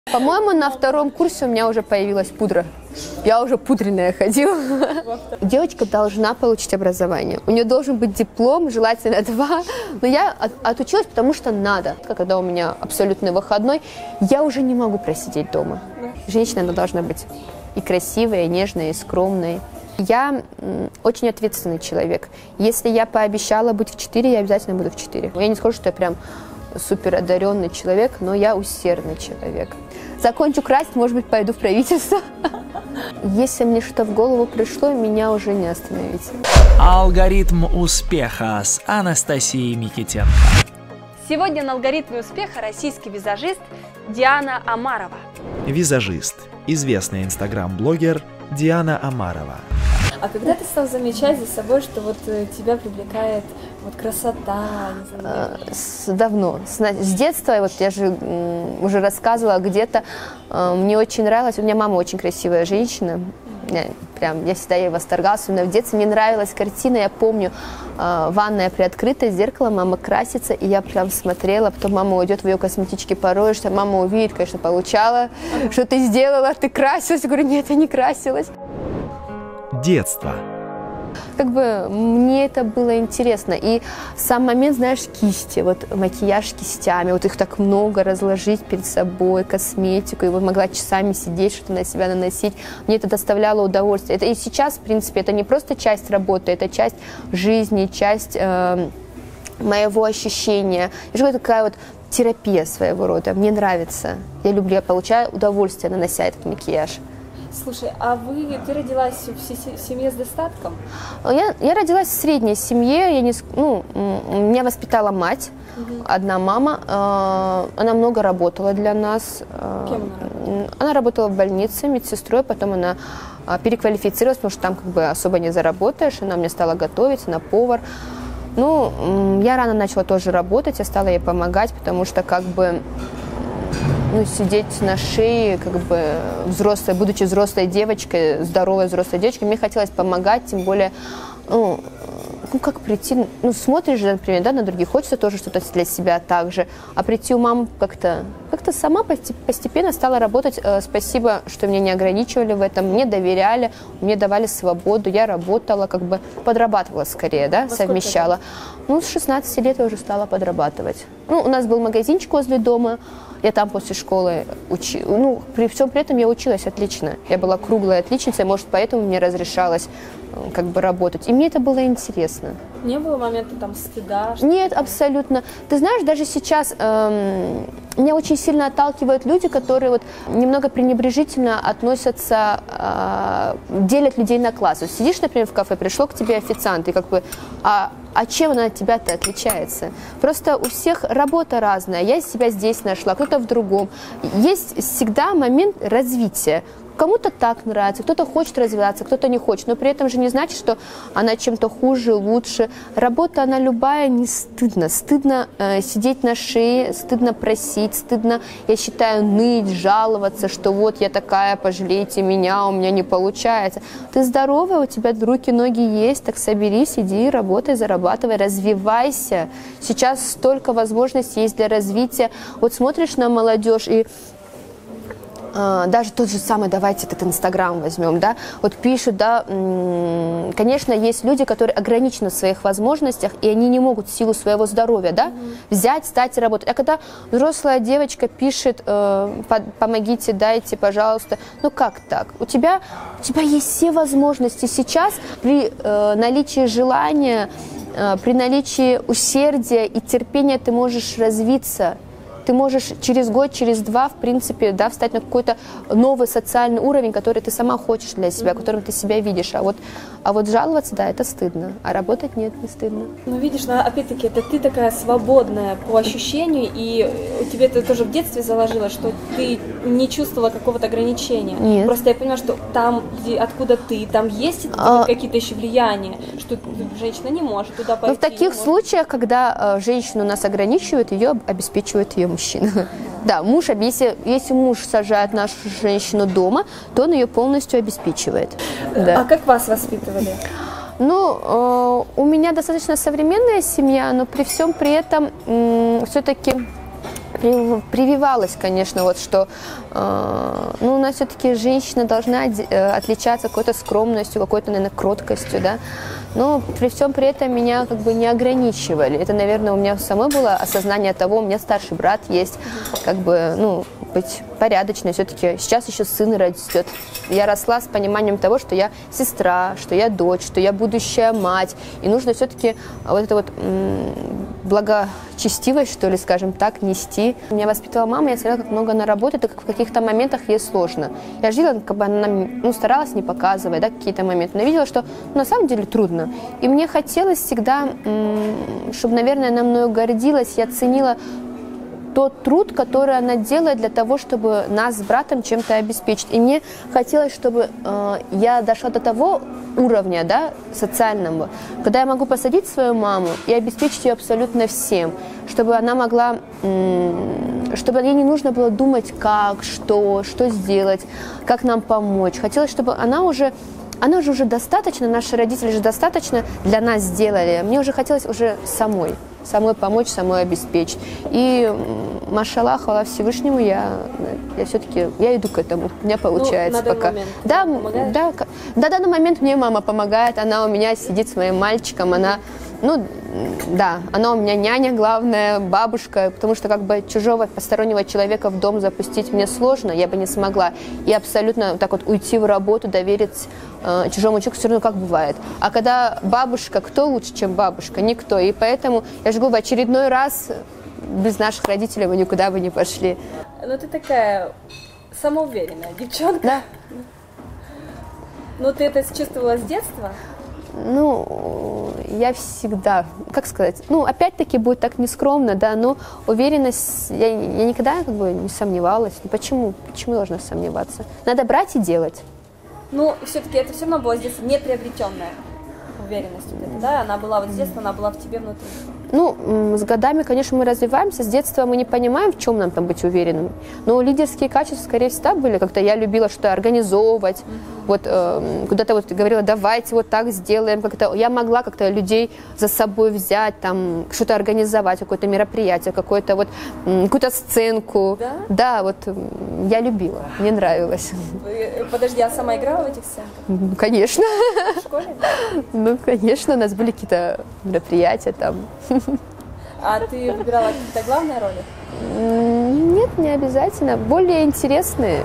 По-моему, на втором курсе у меня уже появилась пудра. Я уже пудренная ходила. Девочка должна получить образование. У нее должен быть диплом, желательно 2. Но я отучилась, потому что надо. Когда у меня абсолютный выходной, я уже не могу просидеть дома. Женщина, она должна быть и красивой, и нежной, и скромной. Я очень ответственный человек. Если я пообещала быть в 4, я обязательно буду в 4. Я не скажу, что я прям супер одаренный человек, но я усердный человек. Закончу красть, может быть, пойду в правительство. Если мне что-то в голову пришло, меня уже не остановить. Алгоритм успеха с Анастасией Микитенко. Сегодня на алгоритме успеха российский визажист Диана Амарова. Визажист, известный инстаграм-блогер Диана Амарова. А когда ты стал замечать за собой, что вот тебя привлекает вот красота? Давно. С детства, вот я же уже рассказывала где-то, мне очень нравилось, у меня мама очень красивая женщина, я всегда ей восторгалась, именно в детстве мне нравилась картина, я помню, ванная приоткрыта, зеркало, мама красится, и я прям смотрела, потом мама уйдет в ее косметичке, пороешься, мама увидит, конечно, получала, что ты сделала, ты красилась, я говорю, нет, я не красилась. Детство. Как бы мне это было интересно. И сам момент, знаешь, кисти, вот макияж кистями, вот их так много разложить перед собой, косметику, и вот могла часами сидеть, что-то на себя наносить. Мне это доставляло удовольствие. Это и сейчас, в принципе, это не просто часть работы, это часть жизни, часть моего ощущения. Это такая вот терапия своего рода. Мне нравится. Я люблю, я получаю удовольствие, нанося этот макияж. Слушай, а ты родилась в семье с достатком? Я родилась в средней семье. Меня воспитала мать, одна мама. Она много работала для нас. Кем она работала в больнице медсестрой, потом она переквалифицировалась, потому что там как бы особо не заработаешь. Она мне стала готовить, она повар. Я рано начала тоже работать, я стала ей помогать, потому что как бы сидеть на шее, как бы взрослой, будучи взрослой девочкой, здоровой взрослой девочкой, мне хотелось помогать, тем более, как прийти, смотришь, например, на других, хочется тоже что-то для себя также, а прийти у мамы как-то сама постепенно стала работать. Спасибо, что меня не ограничивали в этом, мне доверяли, мне давали свободу, я работала, как бы подрабатывала скорее, совмещала. С 16 лет я уже стала подрабатывать. У нас был магазинчик возле дома, я там после школы училась. При всем при этом я училась отлично. Я была круглая отличница, может, поэтому мне разрешалось как бы работать. И мне это было интересно. Не было момента там стыда? Нет, абсолютно. Ты знаешь, даже сейчас меня очень сильно отталкивают люди, которые вот немного пренебрежительно относятся, делят людей на класс. Вот сидишь, например, в кафе, пришло к тебе официант, и как бы, а чем она от тебя-то отличается? Просто у всех работа разная. Я себя здесь нашла, кто-то в другом. Есть всегда момент развития. Кому-то так нравится, кто-то хочет развиваться, кто-то не хочет. Но при этом же не значит, что она чем-то хуже, лучше. Работа, она любая, не стыдно. Стыдно сидеть на шее, стыдно просить, стыдно, я считаю, ныть, жаловаться, что вот я такая, пожалейте меня, у меня не получается. Ты здоровая, у тебя руки, ноги есть, так соберись, иди, работай, зарабатывай, развивайся. Сейчас столько возможностей есть для развития. Вот смотришь на молодежь и даже тот же самый, давайте этот Инстаграм возьмем, вот пишут, конечно, есть люди, которые ограничены в своих возможностях, и они не могут в силу своего здоровья, взять, стать и работать. А когда взрослая девочка пишет, помогите, дайте, пожалуйста, как так? У тебя есть все возможности сейчас при наличии желания, при наличии усердия и терпения ты можешь развиться. Ты можешь через год, через два, в принципе, встать на какой-то новый социальный уровень, который ты сама хочешь для себя, которым ты себя видишь. А вот жаловаться, это стыдно. А работать нет, не стыдно. Видишь, опять-таки, это ты такая свободная по ощущению, и тебе это тоже в детстве заложилось, что ты не чувствовала какого-то ограничения. Нет. Просто я понимаю, что там, откуда ты, там есть какие-то еще влияния, что женщина не может туда пойти. Но в таких случаях, когда женщину нас ограничивают, ее обеспечивает ее мужчина. Муж, если муж сажает нашу женщину дома, то он ее полностью обеспечивает. А как вас воспитывали? У меня достаточно современная семья, но при всем при этом все-таки прививалось, конечно, вот что ну, у нас все-таки женщина должна отличаться какой-то скромностью, какой-то, наверное, кроткостью, да. Но при всем при этом меня как бы не ограничивали. Это, наверное, у меня самой было осознание того, у меня старший брат есть, как бы, ну, быть порядочной все-таки. Сейчас еще сын растет. Я росла с пониманием того, что я сестра, что я дочь, что я будущая мать. И нужно все-таки вот это вот благочестивость, что ли, скажем так, нести. Меня воспитывала мама, я смотрела, как много она работает, и как в каких-то моментах ей сложно. Я жила, как бы она, ну, старалась не показывать, да, какие-то моменты, но видела, что ну, на самом деле трудно. И мне хотелось всегда, чтобы, наверное, она мною гордилась, я ценила тот труд, который она делает для того, чтобы нас с братом чем-то обеспечить. И мне хотелось, чтобы я дошла до того уровня, да, социального, когда я могу посадить свою маму и обеспечить ее абсолютно всем, чтобы она могла, чтобы ей не нужно было думать, как, что сделать, как нам помочь. Хотелось, чтобы она уже достаточно, наши родители же достаточно для нас сделали. Мне уже хотелось уже самой помочь, самой обеспечить. И, машаллах, хвала Всевышнему, я все-таки, я иду к этому, у меня получается на пока. Момент Да, на данный момент мне мама помогает, она у меня сидит с моим мальчиком, она, ну, да, она у меня няня главная, бабушка, потому что как бы чужого, постороннего человека в дом запустить мне сложно, я бы не смогла. И абсолютно так вот уйти в работу, доверить чужому человеку все равно как бывает. А когда бабушка, кто лучше, чем бабушка? Никто. И поэтому, я же говорю, в очередной раз без наших родителей мы никуда бы не пошли. Ну ты такая самоуверенная девчонка. Да. Ну ты это чувствовала с детства? Ну, я всегда, как сказать, ну, опять-таки будет так нескромно, да, но уверенность, я никогда как бы не сомневалась. Почему должна сомневаться? Надо брать и делать. Ну, все-таки это все равно было с детства неприобретенная уверенность, вот эта, да? Она была вот с детства, она была в тебе внутри. Ну, с годами, конечно, мы развиваемся, с детства мы не понимаем, в чем нам там быть уверенными, но лидерские качества, скорее всего, были, как-то я любила что-то организовывать, вот куда-то вот говорила, давайте вот так сделаем, как-то я могла как-то людей за собой взять, там, что-то организовать, какое-то мероприятие, какое-то вот, какую-то сценку, да? Да, вот я любила, мне нравилось. Подожди, а сама играла в этих сценках? Ну, конечно. В школе? Ну, конечно, у нас были какие-то мероприятия там. А ты выбирала какие-то главные роли? Нет, не обязательно. Более интересные.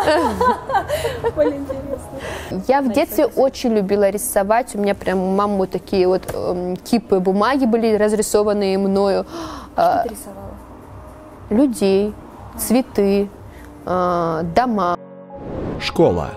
Более интересные. Я в детстве очень любила рисовать. У меня прям у мамы такие вот кипы бумаги были разрисованные мною. Что ты рисовала? Людей, цветы, дома. Школа.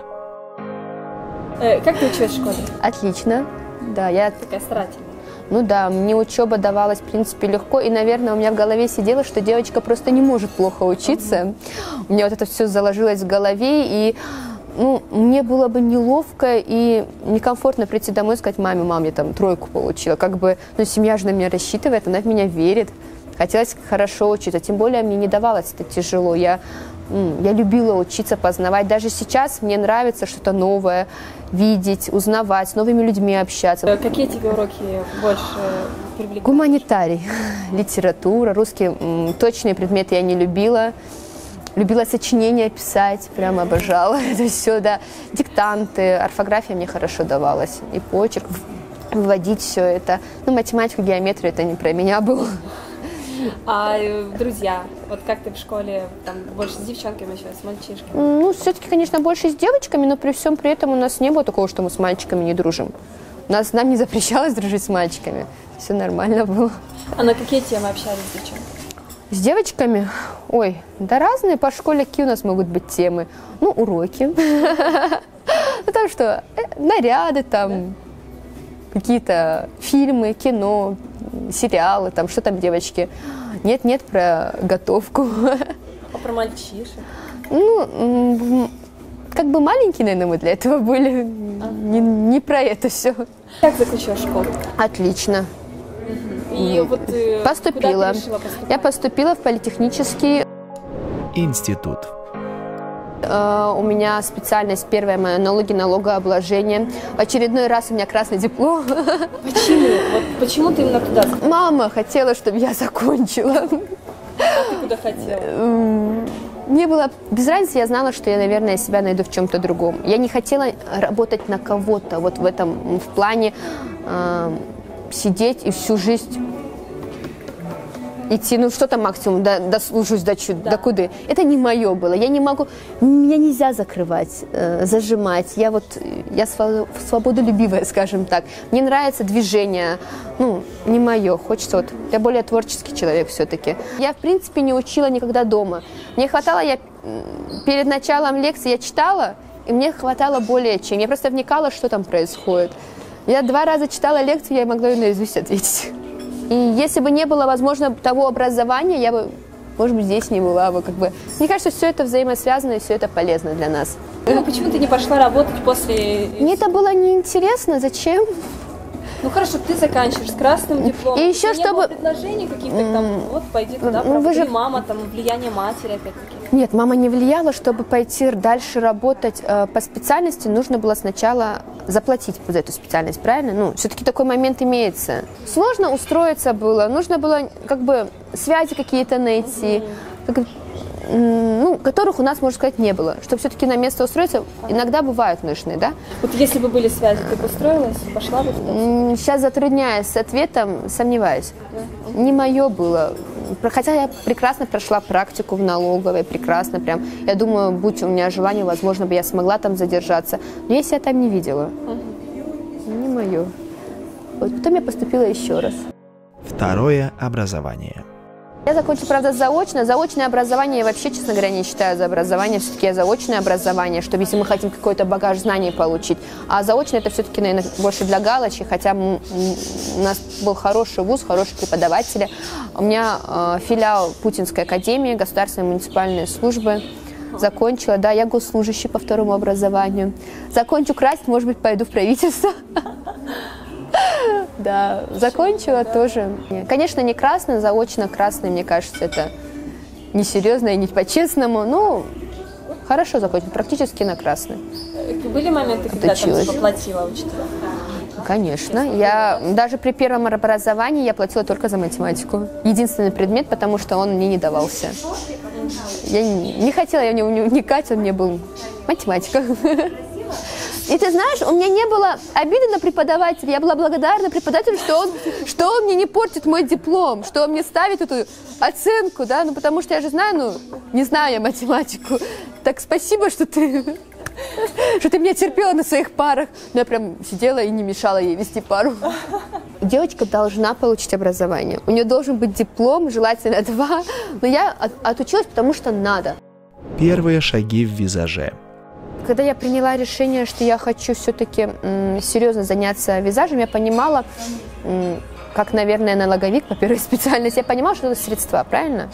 Как ты училась в школе? Отлично. Да, я Такая старательная. Ну да, мне учеба давалась, в принципе, легко, и, наверное, у меня в голове сидело, что девочка просто не может плохо учиться. У меня вот это все заложилось в голове, и ну, мне было бы неловко и некомфортно прийти домой и сказать маме, мам, я там 3 получила. Как бы, ну, семья же на меня рассчитывает, она в меня верит. Хотелось хорошо учиться, тем более мне не давалось это тяжело. Я любила учиться, познавать. Даже сейчас мне нравится что-то новое видеть, узнавать, с новыми людьми общаться. Какие тебе уроки больше привлекают? Гуманитарий, литература, русский, точные предметы я не любила. Любила сочинения писать, прямо обожала это все, да. Диктанты, орфография мне хорошо давалась, и почерк, вводить все это. Ну, математику, геометрию, это не про меня было. А друзья, вот как ты в школе, там, больше с девчонками еще, с мальчишками? Ну, все-таки, конечно, больше с девочками, но при всем при этом у нас не было такого, что мы с мальчиками не дружим. Нам не запрещалось дружить с мальчиками, все нормально было. А на какие темы общались с девчонками? С девочками? Ой, да разные по школе какие у нас могут быть темы. Ну, уроки. Ну, там что, наряды там, какие-то фильмы, кино, сериалы, там, что там девочки. Нет, про готовку. А про мальчишек? Ну, как бы маленькие, наверное, мы для этого были. Не про это все. Как закончила школу? Отлично. И вот поступила. Куда ты решила поступать? Я поступила в политехнический Институт. У меня специальность первая моя налогообложение. В очередной раз у меня красный диплом. Почему? Вот почему ты именно туда? Мама хотела, чтобы я закончила. А ты куда хотела? Мне было без разницы, я знала, что я, наверное, себя найду в чем-то другом. Я не хотела работать на кого-то, вот в этом, в плане сидеть и всю жизнь идти, ну что там максимум, дослужусь до куда. Это не мое было, я не могу, меня нельзя закрывать, зажимать. Я свободолюбивая, скажем так. Мне нравится движение, ну, не мое, хочется вот, я более творческий человек все-таки. Я, в принципе, не учила никогда дома. Мне хватало, перед началом лекции я читала, и мне хватало более чем. Я просто вникала, что там происходит. Я 2 раза читала лекцию, я могла ее наизусть ответить. И если бы не было, возможно, того образования, я бы, может быть, здесь не была бы. Как бы. Мне кажется, все это взаимосвязано и все это полезно для нас. Ну, почему ты не пошла работать после... Мне это было неинтересно, зачем? Ну хорошо, ты заканчиваешь с красным дипломом. И еще не было предложений каких-то там, вот пойди туда, же... мама, там, влияние матери опять-таки. Нет, мама не влияла, чтобы пойти дальше работать по специальности, нужно было сначала заплатить за эту специальность, правильно? Ну, все-таки такой момент имеется. Сложно устроиться было, нужно было как бы связи какие-то найти, ну, которых у нас, можно сказать, не было. Чтобы все-таки на место устроиться, иногда бывают нужны, да? Вот если бы были связи, ты бы устроилась, пошла бы туда? Сейчас затрудняюсь с ответом, сомневаюсь. Не мое было. Хотя я прекрасно прошла практику в налоговой, прекрасно прям. Я думаю, будь у меня желание, возможно, бы я смогла там задержаться. Но я себя там не видела. Не мое. Вот потом я поступила еще раз. Второе образование. Я закончила, правда, заочно. Заочное образование я вообще, честно говоря, не считаю за образование. Все-таки я заочное образование, чтобы если мы хотим какой-то багаж знаний получить. А заочное это все-таки, наверное, больше для галочки, хотя у нас был хороший вуз, хорошие преподаватели. У меня филиал Путинской академии, государственной муниципальной службы. Закончила, да, я госслужащий по второму образованию. Закончу красить, может быть, пойду в правительство. Да, закончила тоже. Конечно, не красный, заочно красный, мне кажется, это несерьезно и не по-честному. Ну, хорошо закончила, практически на красный. Были моменты, когда ты поплатила учителя? Конечно. Я даже при первом образовании я платила только за математику. Единственный предмет, потому что он мне не давался. Я не хотела, я в него не вникать, он мне был математика. И ты знаешь, у меня не было обиды на преподавателя. Я была благодарна преподавателю, что он мне не портит мой диплом, что он мне ставит эту оценку, да, ну потому что я же знаю, ну, не знаю я математику. Так спасибо, что ты меня терпела на своих парах. Но я прям сидела и не мешала ей вести пару. Девочка должна получить образование. У нее должен быть диплом, желательно 2. Но я отучилась, потому что надо. Первые шаги в визаже. Когда я приняла решение, что я хочу все-таки серьезно заняться визажем, я понимала, как, наверное, налоговик по первой специальности, я понимала, что это средства, правильно?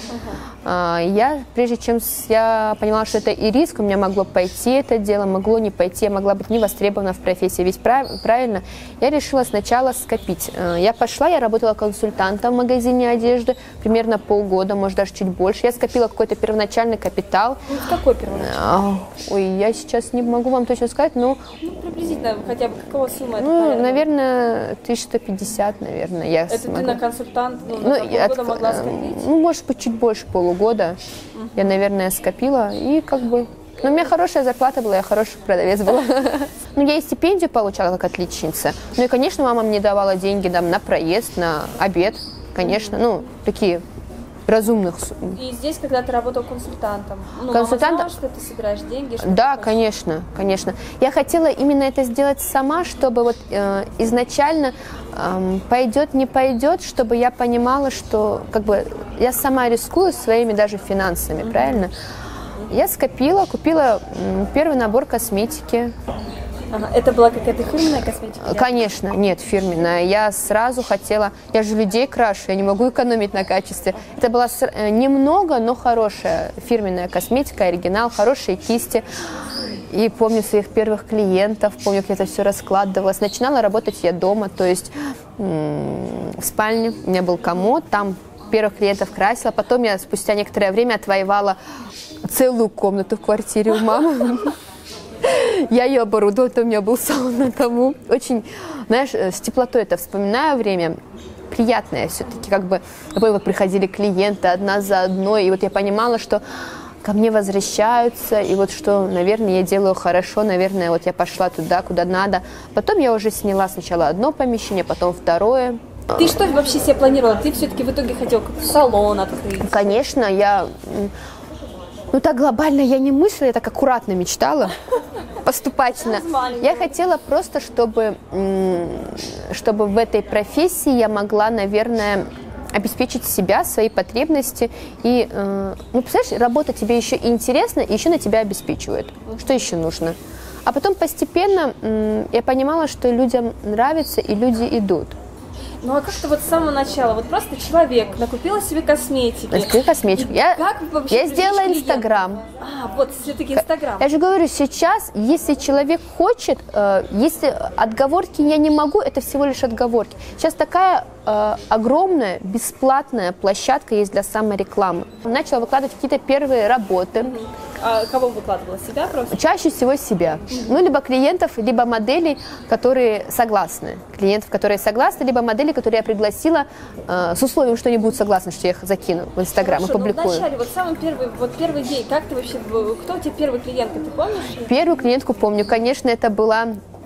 Я, прежде чем я понимала, что это и риск, у меня могло пойти это дело, могло не пойти, я могла быть не востребована в профессии, ведь правильно, я решила сначала скопить. Я пошла, я работала консультантом в магазине одежды примерно полгода, может даже чуть больше. Я скопила какой-то первоначальный капитал. Какой первоначальный? Ой, я сейчас не могу вам точно сказать, но... Приблизительно, хотя бы какого сумма это? Ну, наверное, 1150, наверное. Это ты на консультант, полгода могла скопить? Ну, может быть, чуть больше полугода. Я, наверное, скопила и как бы... Ну, у меня хорошая зарплата была, я хороший продавец была. Ну, я и стипендию получала как отличница. Ну, и, конечно, мама мне давала деньги там, на проезд, на обед, конечно. Ну, такие разумных. И здесь, когда ты работал консультантом, мама знала, что ты собираешь деньги? Да, конечно, конечно. Я хотела именно это сделать сама, чтобы вот изначально пойдет, не пойдет, чтобы я понимала, что как бы я сама рискую своими даже финансами, правильно? Я скопила, купила первый набор косметики. Ага, это была какая-то фирменная косметика? Конечно, нет, фирменная. Я сразу хотела, я же людей крашу, я не могу экономить на качестве. Это была немного, но хорошая фирменная косметика, оригинал, хорошие кисти. И помню своих первых клиентов, помню, как я это все раскладывалась. Начинала работать я дома, то есть в спальне у меня был комод, там первых клиентов красила. Потом я спустя некоторое время отвоевала целую комнату в квартире у мамы. Я ее оборудовала, у меня был салон на дому. Очень, знаешь, с теплотой это вспоминаю время. приятное все-таки, как бы вот приходили клиенты одна за одной, и вот я понимала, что ко мне возвращаются, и вот что, наверное, я делаю хорошо, наверное, вот я пошла туда, куда надо. Потом я уже сняла сначала одно помещение, потом второе. Ты что вообще себе планировала? Ты все-таки в итоге хотела салон открыть? Конечно, я... Ну, так глобально я не мыслила, я так аккуратно мечтала, поступательно. Я хотела просто, чтобы в этой профессии я могла, наверное, обеспечить себя, свои потребности. И, ну, представляешь, работа тебе еще и интересна, и еще на тебя обеспечивает. Что еще нужно? А потом постепенно я понимала, что людям нравится, и люди идут. Ну а как-то вот с самого начала, вот просто человек накупила себе косметики. Накупила косметику. Я сделала Инстаграм. Вот все-таки Инстаграм. Я же говорю, сейчас, если человек хочет, если отговорки я не могу, это всего лишь отговорки. Сейчас такая огромная бесплатная площадка есть для саморекламы. Начала выкладывать какие-то первые работы. А кого выкладывала? Себя просто? Чаще всего себя. Ну, либо клиентов, либо моделей, которые согласны. Клиентов, которые согласны, либо моделей, которые я пригласила с условием, что они будут согласны, что я их закину в Инстаграм и публикую. Ну, вначале, вот самый первый день, как ты вообще, кто у тебя первый клиентка, ты помнишь? Первую клиентку помню. Конечно, это была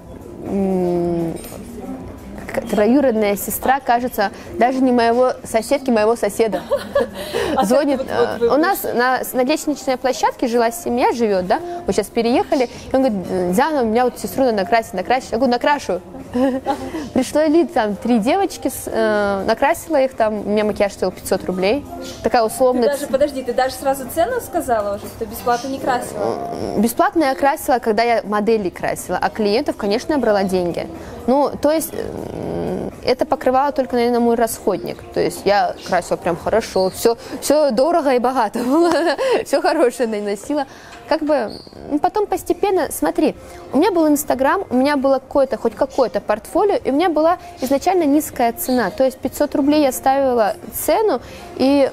троюродная сестра, кажется, даже не моего соседки, моего соседа. Звонит. У нас на лестничной площадке жила семья, живет, да? Мы сейчас переехали. И он говорит: Диана, у меня вот сестру надо накрасить. Я говорю: накрашу. Пришло ли там 3 девочки, накрасила их, там, у меня макияж стоил 500 рублей. Такая условная... Подожди, ты даже сразу цену сказала уже, что бесплатно не красила? Бесплатно я красила, когда я моделей красила, а клиентов, конечно, я брала деньги. Ну, то есть это покрывало только, наверное, мой расходник. То есть я красила прям хорошо, все дорого и богато было, все хорошее наносила. Как бы потом постепенно, смотри, у меня был Инстаграм, у меня было хоть какое-то портфолио, и у меня была изначально низкая цена. То есть 500 рублей я ставила цену, и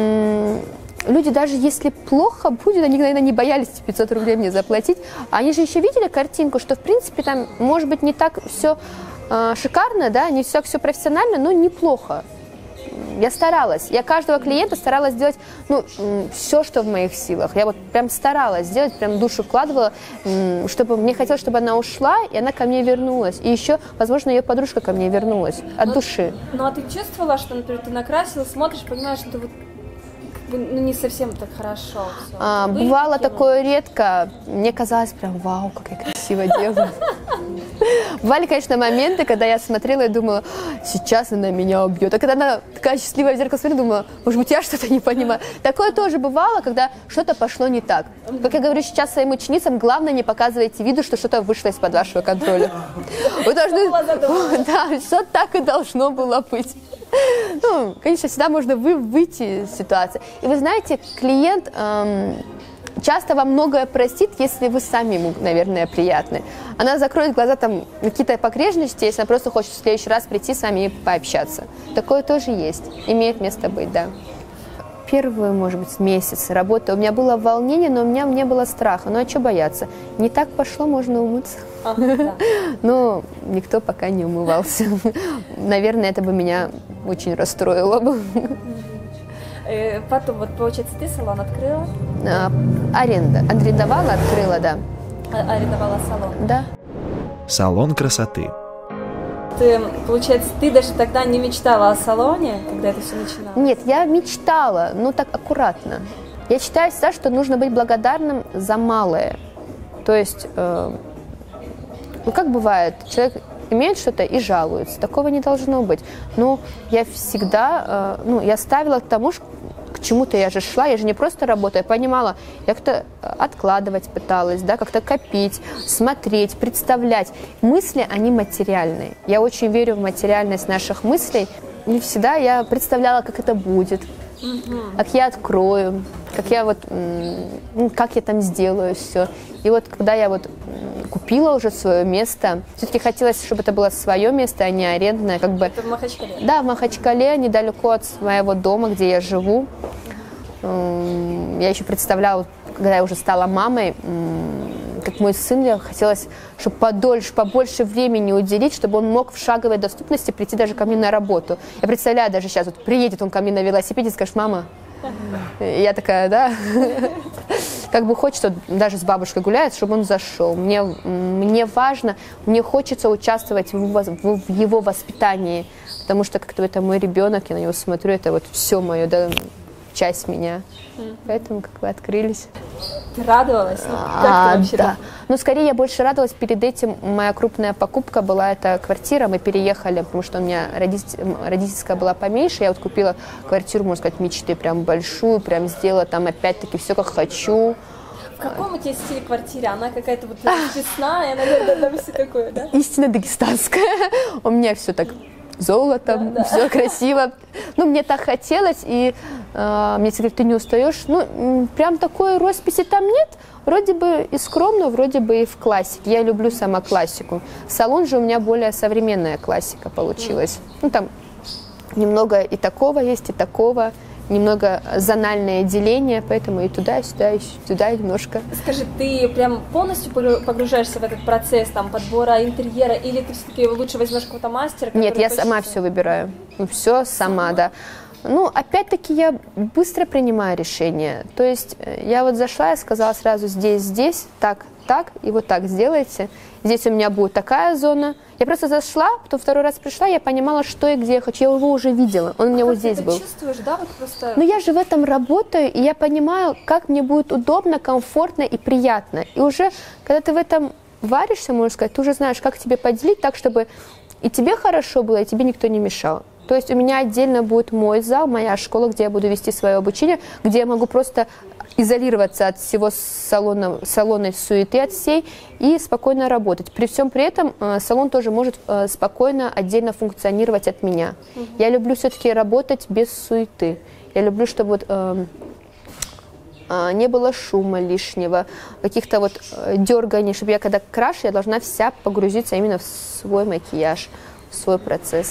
люди, даже если плохо будет, они, наверное, не боялись 500 рублей мне заплатить. Они же еще видели картинку, что, в принципе, там, может быть, не так все шикарно, да, не все профессионально, но неплохо. Я старалась. Я каждого клиента старалась сделать, ну, все, что в моих силах. Я вот прям старалась сделать, прям душу вкладывала, чтобы мне хотелось, чтобы она ушла, и она ко мне вернулась. И еще, возможно, ее подружка ко мне вернулась от души. Ну, а ты чувствовала, что, например, ты накрасила, смотришь, понимаешь, что вот не совсем так хорошо все. Бывало такое редко. Мне казалось прям: вау, как я красиво делаю. Бывали, конечно, моменты, когда я смотрела и думала: сейчас она меня убьет. А когда она такая счастливая в зеркало смотрела, думала: может быть, я что-то не понимаю. Такое тоже бывало, когда что-то пошло не так. Как я говорю сейчас своим ученицам, главное, не показывайте виду, что что-то вышло из-под вашего контроля. Вы должны... Да, все так и должно было быть. Ну, конечно, всегда можно выйти из ситуации. И вы знаете, клиент часто вам многое простит, если вы сами ему, наверное, приятны. Она закроет глаза там какие-то погрешности, если она просто хочет в следующий раз прийти с вами и пообщаться. Такое тоже есть, имеет место быть, да. Первый, может быть, месяц работы у меня было волнение, но у меня не было страха. Ну а что бояться? Не так пошло, можно умыться. Да. Но никто пока не умывался. Наверное, это бы меня очень расстроило бы. Потом, вот, получается, ты салон открыла? Арендовала, открыла, да. Арендовала салон? Да. Салон красоты. Получается, ты даже тогда не мечтала о салоне, когда это все начиналось? Нет, я мечтала, но так аккуратно. Я считаю всегда, что нужно быть благодарным за малое. То есть, ну как бывает, человек имеет что-то и жалуется. Такого не должно быть. Но я всегда, я ставила к тому, к чему-то я же шла, я же не просто работаю, я понимала, я как-то откладывать пыталась, да, как-то копить, смотреть, представлять. Мысли, они материальные. Я очень верю в материальность наших мыслей. Не всегда я представляла, как это будет, как я открою, как я там сделаю все. И вот когда я вот купила уже свое место, все-таки хотелось, чтобы это было свое место, а не арендное. Как бы... Это в Махачкале? Да, в Махачкале, недалеко от моего дома, где я живу. Я еще представляла, когда я уже стала мамой, как мой сын, мне хотелось, чтобы побольше времени уделить, чтобы он мог в шаговой доступности прийти даже ко мне на работу. Я представляю, даже сейчас вот приедет он ко мне на велосипеде и скажет: мама. И я такая, да. Как бы хочется, даже с бабушкой гуляет, чтобы он зашел. Мне важно, мне хочется участвовать в его воспитании, потому что как-то это мой ребенок, я на него смотрю, это вот все мое, да, часть меня. Поэтому как бы открылись. Ты радовалась? Как ты вообще? Да. Ну, скорее, я больше радовалась. Перед этим моя крупная покупка была эта квартира. Мы переехали, потому что у меня родительская была поменьше. Я вот купила квартиру, можно сказать, мечты, прям большую, прям сделала там опять-таки все, как хочу. В каком у тебя стиле квартира? Она какая-то вот расписная, наверное, там все такое, да? Истинно дагестанская. У меня все так золотом, все красиво. Ну, мне так хотелось, и мне всегда говорят: ты не устаешь? Ну, прям такой росписи там нет. Вроде бы и скромно, вроде бы и в классике. Я люблю сама классику. Салон же у меня более современная классика получилась. Ну, там немного и такого есть, и такого. Немного зональное деление, поэтому и туда, и сюда, и туда немножко. Скажи, ты прям полностью погружаешься в этот процесс там подбора интерьера, или ты все-таки лучше возьмешь какого-то мастера? Нет, я сама все выбираю. Все сама, да. Ну, опять-таки, я быстро принимаю решения. То есть я вот зашла и сказала сразу: здесь, так, и вот так сделайте. Здесь у меня будет такая зона. Я просто зашла, потом второй раз пришла, я понимала, что и где я хочу. Я его уже видела, он у меня вот здесь был. Ты чувствуешь, да? Вот просто... Но я же в этом работаю, и я понимаю, как мне будет удобно, комфортно и приятно. И уже, когда ты в этом варишься, можно сказать, ты уже знаешь, как тебе поделить так, чтобы и тебе хорошо было, и тебе никто не мешал. То есть у меня отдельно будет мой зал, моя школа, где я буду вести свое обучение, где я могу просто изолироваться от всего салонной суеты, от всей, и спокойно работать. При всем при этом салон тоже может спокойно, отдельно функционировать от меня. Я люблю все-таки работать без суеты. Я люблю, чтобы вот, не было шума лишнего, каких-то вот дерганий, чтобы я когда крашу, я должна вся погрузиться именно в свой макияж, в свой процесс.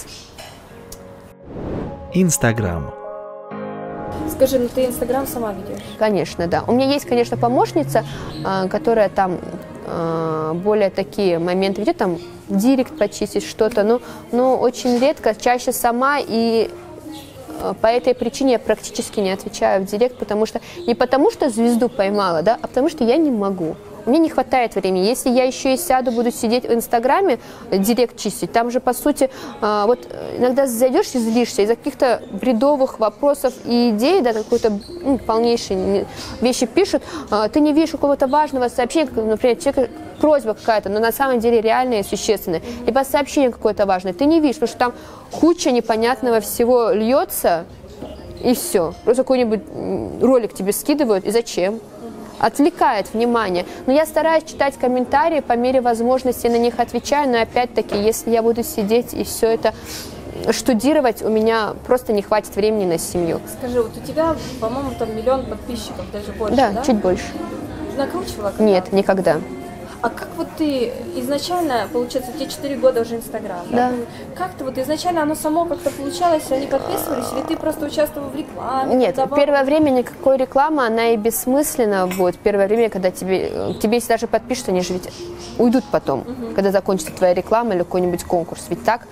Инстаграм. Скажи, ну ты Инстаграм сама ведешь? Конечно, да. У меня есть, конечно, помощница, которая там более такие моменты ведет, там директ почистить что-то, но очень редко, чаще сама, и по этой причине я практически не отвечаю в директ, не потому что звезду поймала, да, а потому что я не могу. Мне не хватает времени. Если я еще и сяду, буду сидеть в Инстаграме, директ чистить, там же, по сути, вот иногда зайдешь и злишься из-за каких-то бредовых вопросов и идей, да, какой-то полнейшие вещи пишут, ты не видишь какого-то важного сообщения, например, человека просьба какая-то, но на самом деле реальная и существенная, либо сообщение какое-то важное, ты не видишь, потому что там куча непонятного всего льется, и все. Просто какой-нибудь ролик тебе скидывают, и зачем? Отвлекает внимание. Но я стараюсь читать комментарии, по мере возможности на них отвечаю, но опять-таки, если я буду сидеть и все это штудировать, у меня просто не хватит времени на семью. Скажи, вот у тебя, по-моему, там 1 миллион подписчиков, даже больше, да? Да, чуть больше. Накручивала? Нет, никогда. А как вот ты изначально, получается, у тебя 4 года уже Инстаграм, да? Как-то вот изначально оно само как-то получалось, они подписывались, или ты просто участвовал в рекламе? Нет, первое время никакой рекламы, она и бессмысленна будет. Первое время, когда тебе если даже подпишут, они же ведь уйдут потом, когда закончится твоя реклама или какой-нибудь конкурс. Ведь так?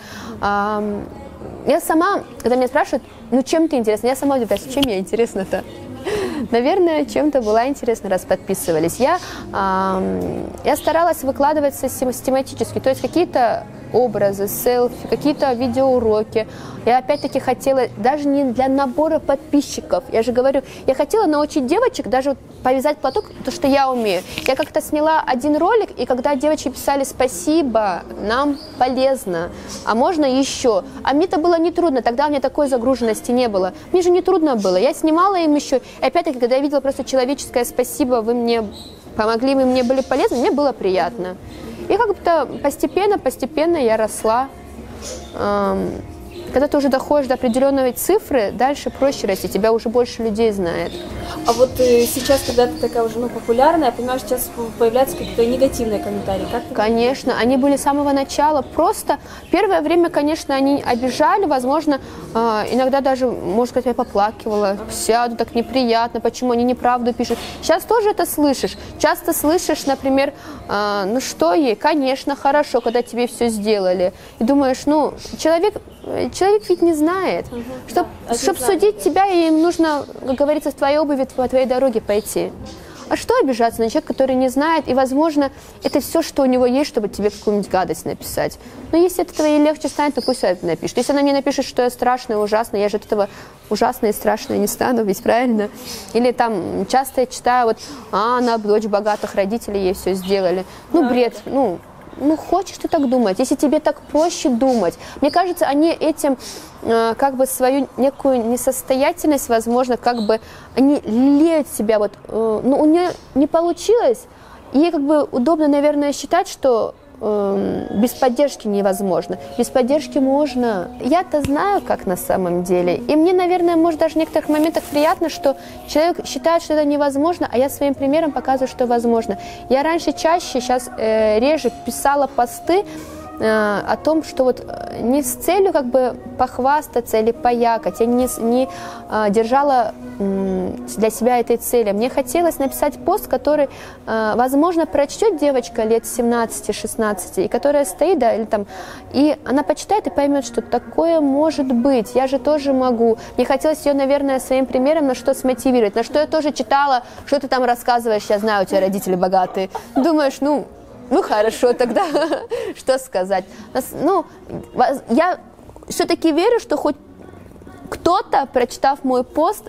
Я сама, когда меня спрашивают, чем ты интересна, я сама удивляюсь, чем я интересна-то? Наверное, чем-то была интересна, раз подписывались. Я старалась выкладываться систематически, то есть какие-то образы, селфи, какие-то видеоуроки. Я опять-таки хотела, даже не для набора подписчиков, я же говорю, я хотела научить девочек даже повязать платок, то, что я умею. Я как-то сняла один ролик, и когда девочки писали «спасибо, нам полезно, а можно еще?», а мне это было нетрудно, тогда у меня такой загруженности не было. Мне же не трудно было, я снимала им еще, и опять-таки, когда я видела просто человеческое «спасибо, вы мне помогли, вы мне были полезны», мне было приятно. И как-то постепенно я росла. Когда ты уже доходишь до определенной цифры, дальше проще расти, тебя уже больше людей знает. А вот сейчас, когда ты такая уже популярная, я понимаю, что сейчас появляются какие-то негативные комментарии. Как ты... Конечно, они были с самого начала. Просто первое время, конечно, они обижали, возможно, иногда даже, может сказать, я поплакивала, сяду, так неприятно, почему они неправду пишут. Сейчас тоже это слышишь. Часто слышишь, например, ну что ей, конечно, хорошо, когда тебе все сделали. И думаешь, ну, человек ведь не знает. Чтобы судить тебя, им нужно, как говорится, в твоей обуви, по твоей дороге пойти. А что обижаться на человека, который не знает, и, возможно, это все, что у него есть, чтобы тебе какую-нибудь гадость написать. Но если от этого ей легче станет, то пусть это напишет. Если она мне напишет, что я страшная, ужасная, я же от этого ужасная и страшная не стану, ведь правильно? Или там часто я читаю, вот, она дочь богатых родителей, ей все сделали. Ну, бред, ну, хочешь ты так думать, если тебе так проще думать. Мне кажется, они этим как бы свою некую несостоятельность, возможно, как бы они лелеют себя, вот, ну, у нее не получилось, и ей как бы удобно, наверное, считать, что без поддержки невозможно. Без поддержки можно. Я-то знаю, как на самом деле. И мне, наверное, может даже в некоторых моментах приятно, что человек считает, что это невозможно, а я своим примером показываю, что возможно. Я раньше чаще, сейчас реже писала посты о том, что вот не с целью как бы похвастаться или поякать, я не держала для себя этой цели. Мне хотелось написать пост, который, возможно, прочтет девочка лет 17-16, и которая стоит, да, или там, и она почитает и поймет, что такое может быть, я же тоже могу. Мне хотелось ее, наверное, своим примером на что смотивировать, на что я тоже читала, что ты там рассказываешь, я знаю, у тебя родители богатые. Думаешь, ну хорошо, тогда что сказать? Ну, я все-таки верю, что хоть кто-то, прочитав мой пост,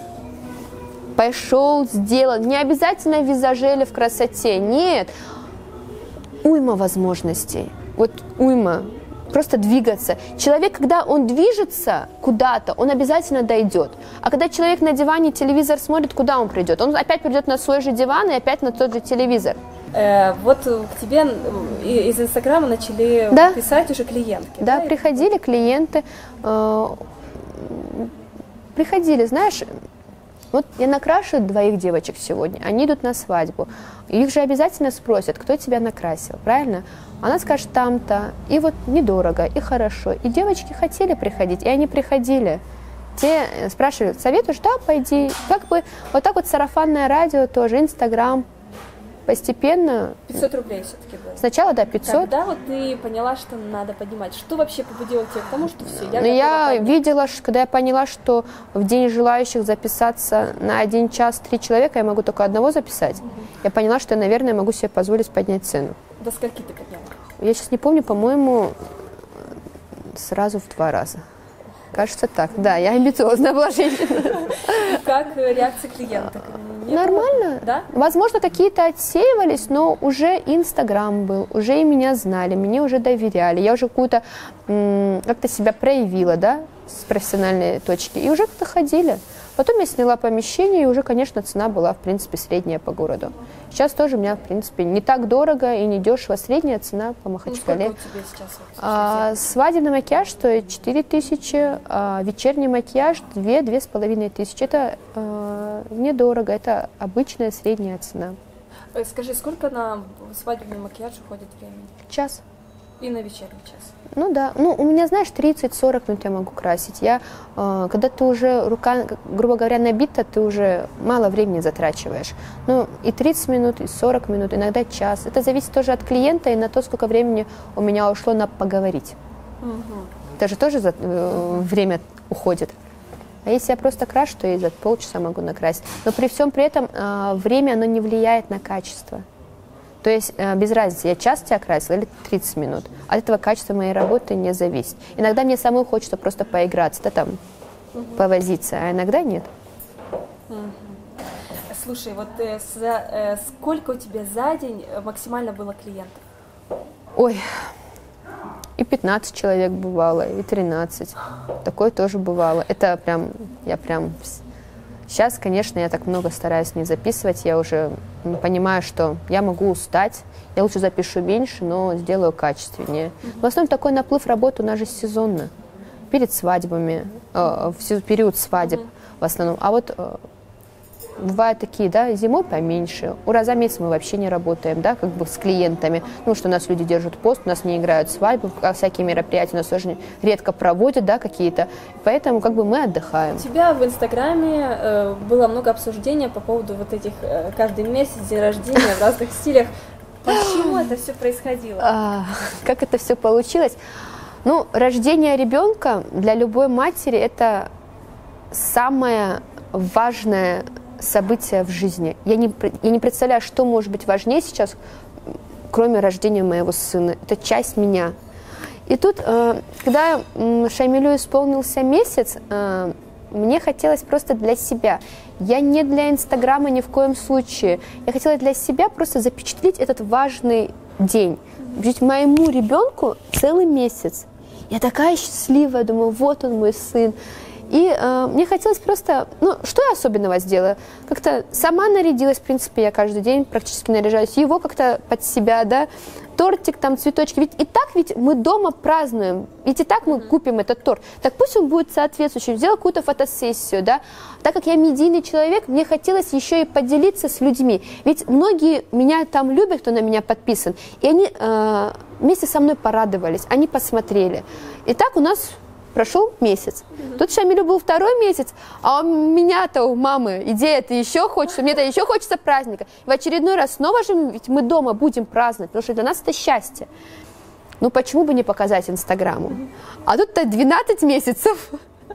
пошел, сделал. Не обязательно в визаже или в красоте. Нет. Уйма возможностей. Вот уйма. Просто двигаться. Человек, когда он движется куда-то, он обязательно дойдет. А когда человек на диване телевизор смотрит, куда он придет? Он опять придет на свой же диван и опять на тот же телевизор. Вот к тебе из Инстаграма начали писать уже клиентки. Да, приходили клиенты. Приходили, знаешь, вот я накрашу 2 девочек сегодня, они идут на свадьбу. Их же обязательно спросят, кто тебя накрасил, правильно? Она скажет там-то, и вот недорого, и хорошо. И девочки хотели приходить, и они приходили. Те спрашивали, советуешь? Да, пойди. Как бы вот так вот сарафанное радио тоже, Инстаграм. Постепенно. 500 рублей все-таки было. Сначала, да, 500. Когда вот ты поняла, что надо поднимать? Что вообще побудило тебя к тому, что все? Я видела, когда я поняла, что в день желающих записаться на 1 час 3 человека, я могу только одного записать. Я поняла, что я, наверное, могу себе позволить поднять цену. До скольки ты подняла? Я сейчас не помню, по-моему, сразу в 2 раза. Кажется так. Да, я амбициозная была женщина. Как реакция клиенток? Нормально. Да? Возможно, какие-то отсеивались, но уже Инстаграм был, уже и меня знали, мне уже доверяли. Я уже какую-то как-то себя проявила, да, с профессиональной точки, и уже как-то ходили. Потом я сняла помещение, и уже, конечно, цена была, в принципе, средняя по городу. Сейчас тоже у меня, в принципе, не так дорого и не дешево. Средняя цена по Махачкале. Ну, сколько у тебя сейчас? Свадебный макияж стоит 4000, а вечерний макияж 2-2500. Это недорого, это обычная средняя цена. Скажи, сколько на свадебный макияж уходит времени? Час. И на вечерний час? Ну да, ну у меня, знаешь, 30-40 минут я могу красить. Когда ты уже, рука, грубо говоря, набита, ты уже мало времени затрачиваешь. Ну и 30 минут, и 40 минут, иногда час. Это зависит тоже от клиента и на то, сколько времени у меня ушло на поговорить. Это же тоже время уходит. А если я просто крашу, то я за полчаса могу накрасить. Но при всем при этом время, оно не влияет на качество. То есть без разницы, я час тебя красила или 30 минут. От этого качество моей работы не зависит. Иногда мне самой хочется просто поиграться, да, там, повозиться, а иногда нет. Слушай, вот сколько у тебя за день максимально было клиентов? Ой, и 15 человек бывало, и 13. Такое тоже бывало. Это прям, я прям... Сейчас, конечно, я так много стараюсь не записывать, я уже понимаю, что я могу устать, я лучше запишу меньше, но сделаю качественнее. В основном такой наплыв работы у нас же сезонно. перед свадьбами, в период свадеб в основном. А вот бывают такие, да, зимой поменьше. Ураза месяц мы вообще не работаем, да, как бы с клиентами. Ну, что у нас люди держат пост, у нас не играют свадьбы, всякие мероприятия у нас тоже редко проводят, да, какие-то. Поэтому как бы мы отдыхаем. У тебя в Инстаграме было много обсуждения по поводу вот этих каждый месяц, день рождения в разных стилях. Почему это все происходило? Как это все получилось? Ну, рождение ребенка для любой матери это самое важное событие в жизни. Я не представляю, что может быть важнее сейчас, кроме рождения моего сына. Это часть меня. И тут, когда Шамилю исполнился месяц, мне хотелось просто для себя. Я не для Инстаграма ни в коем случае. Я хотела для себя просто запечатлеть этот важный день. Ведь моему ребенку целый месяц. Я такая счастливая, думаю, вот он мой сын. И мне хотелось просто, ну, что я особенного сделала? Как-то сама нарядилась, в принципе, я каждый день практически наряжаюсь. Его как-то под себя, да, тортик, там, цветочки. Ведь мы дома празднуем, ведь и так мы купим этот торт. Так пусть он будет соответствующим. Сделала какую-то фотосессию, да. Так как я медийный человек, мне хотелось еще и поделиться с людьми. Ведь многие меня там любят, кто на меня подписан. И они вместе со мной порадовались, они посмотрели. И так у нас прошел месяц. Тут Шамилю был второй месяц, а у меня-то, у мамы, идея-то еще хочется, мне-то еще хочется праздника. И в очередной раз снова же, ведь мы дома будем праздновать, потому что для нас это счастье. Ну почему бы не показать Инстаграму? А тут-то 12 месяцев.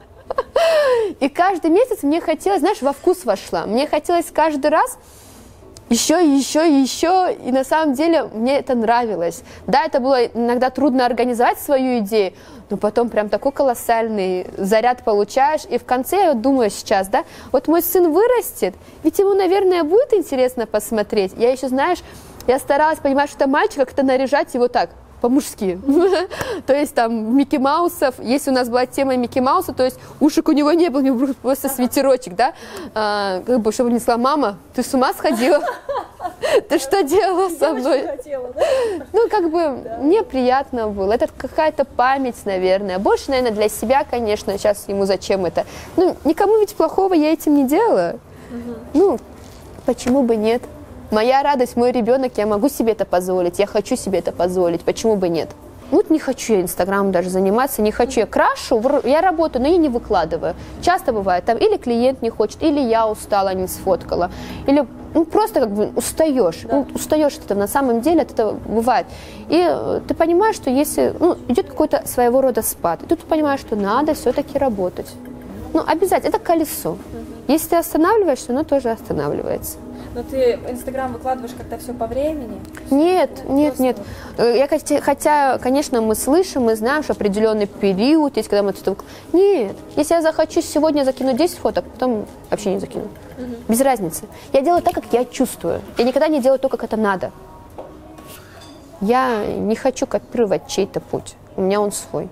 И каждый месяц мне хотелось, знаешь, во вкус вошла. Мне хотелось каждый раз еще, и на самом деле мне это нравилось. Да, это было иногда трудно организовать свою идею, но потом прям такой колоссальный заряд получаешь, и в конце я думаю сейчас, да, вот мой сын вырастет, ведь ему, наверное, будет интересно посмотреть. Я еще, знаешь, я старалась понимать, что это мальчик, как-то наряжать его так, по-мужски. То есть там Микки Маусов, если у нас была тема Микки Мауса, то есть ушек у него не было, у него был просто свитерочек, да, как бы, чтобы не сказала, мама, ты с ума сходила? Ты что делала со мной? Ну, как бы, мне приятно было. Это какая-то память, наверное. Больше, наверное, для себя, конечно, сейчас ему зачем это. Ну, никому ведь плохого я этим не делала. Ну, почему бы нет? Моя радость, мой ребенок, я могу себе это позволить, я хочу себе это позволить, почему бы нет? Вот не хочу я Инстаграмом даже заниматься, не хочу, я крашу, я работаю, но я не выкладываю. Часто бывает, там или клиент не хочет, или я устала, не сфоткала, или ну, просто как бы устаешь, да. Ну, устаешь от этого, на самом деле от этого бывает. И ты понимаешь, что если идет какой-то своего рода спад, и тут ты понимаешь, что надо все-таки работать. Ну, обязательно, это колесо. Если ты останавливаешься, оно тоже останавливается. Но ты Инстаграм выкладываешь как-то все по времени? Нет. Хотя, конечно, мы слышим, мы знаем, что определенный период есть, когда мы это... Нет, если я захочу сегодня закинуть 10 фоток, потом вообще не закину. Без разницы. Я делаю так, как я чувствую. Я никогда не делаю то, как это надо. Я не хочу копировать чей-то путь. У меня он свой.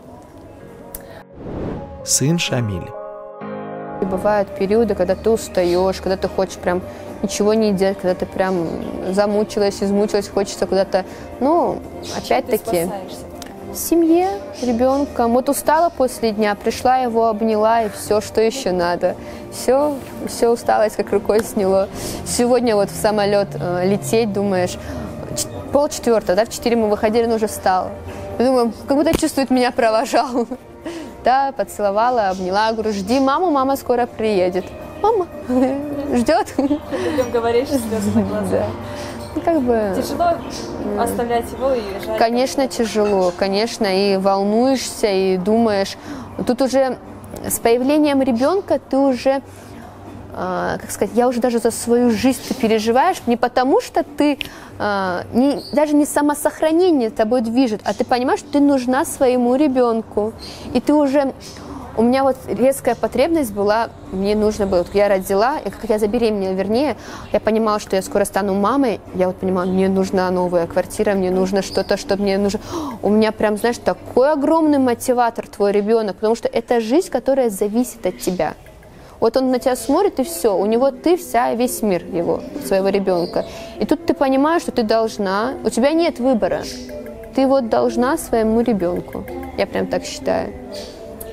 Сын Шамиль. И бывают периоды, когда ты устаешь, когда ты хочешь прям ничего не делать, когда ты прям замучилась, измучилась, хочется куда-то, ну, опять-таки, в семье, ребенком. Вот устала после дня, пришла, его обняла, и все, что еще надо. Все усталость как рукой сняло. Сегодня вот в самолет лететь, думаешь, 3:30, да, в 4 мы выходили, он уже встал. Я думаю, как будто чувствует, меня провожал. Да, поцеловала, обняла, говорю, жди маму, мама скоро приедет. Мама ждет. Людям говоришь, слезы на глазах. Да. И как бы... Тяжело оставлять его и уезжать? Конечно, тяжело, конечно, и волнуешься, и думаешь. Тут уже с появлением ребенка ты уже, как сказать, я уже даже за свою жизнь ты переживаешь, не потому что ты, даже не самосохранение тобой движет, а ты понимаешь, что ты нужна своему ребенку. И ты уже... У меня вот резкая потребность была, мне нужно было, я родила, и как я забеременела, вернее, я понимала, что я скоро стану мамой, я вот понимала, мне нужна новая квартира, мне нужно что-то, что мне нужно. У меня прям, знаешь, такой огромный мотиватор твой ребенок, потому что это жизнь, которая зависит от тебя. Вот он на тебя смотрит, и все, у него ты вся, весь мир его, своего ребенка. И тут ты понимаешь, что ты должна, у тебя нет выбора, ты вот должна своему ребенку, я прям так считаю.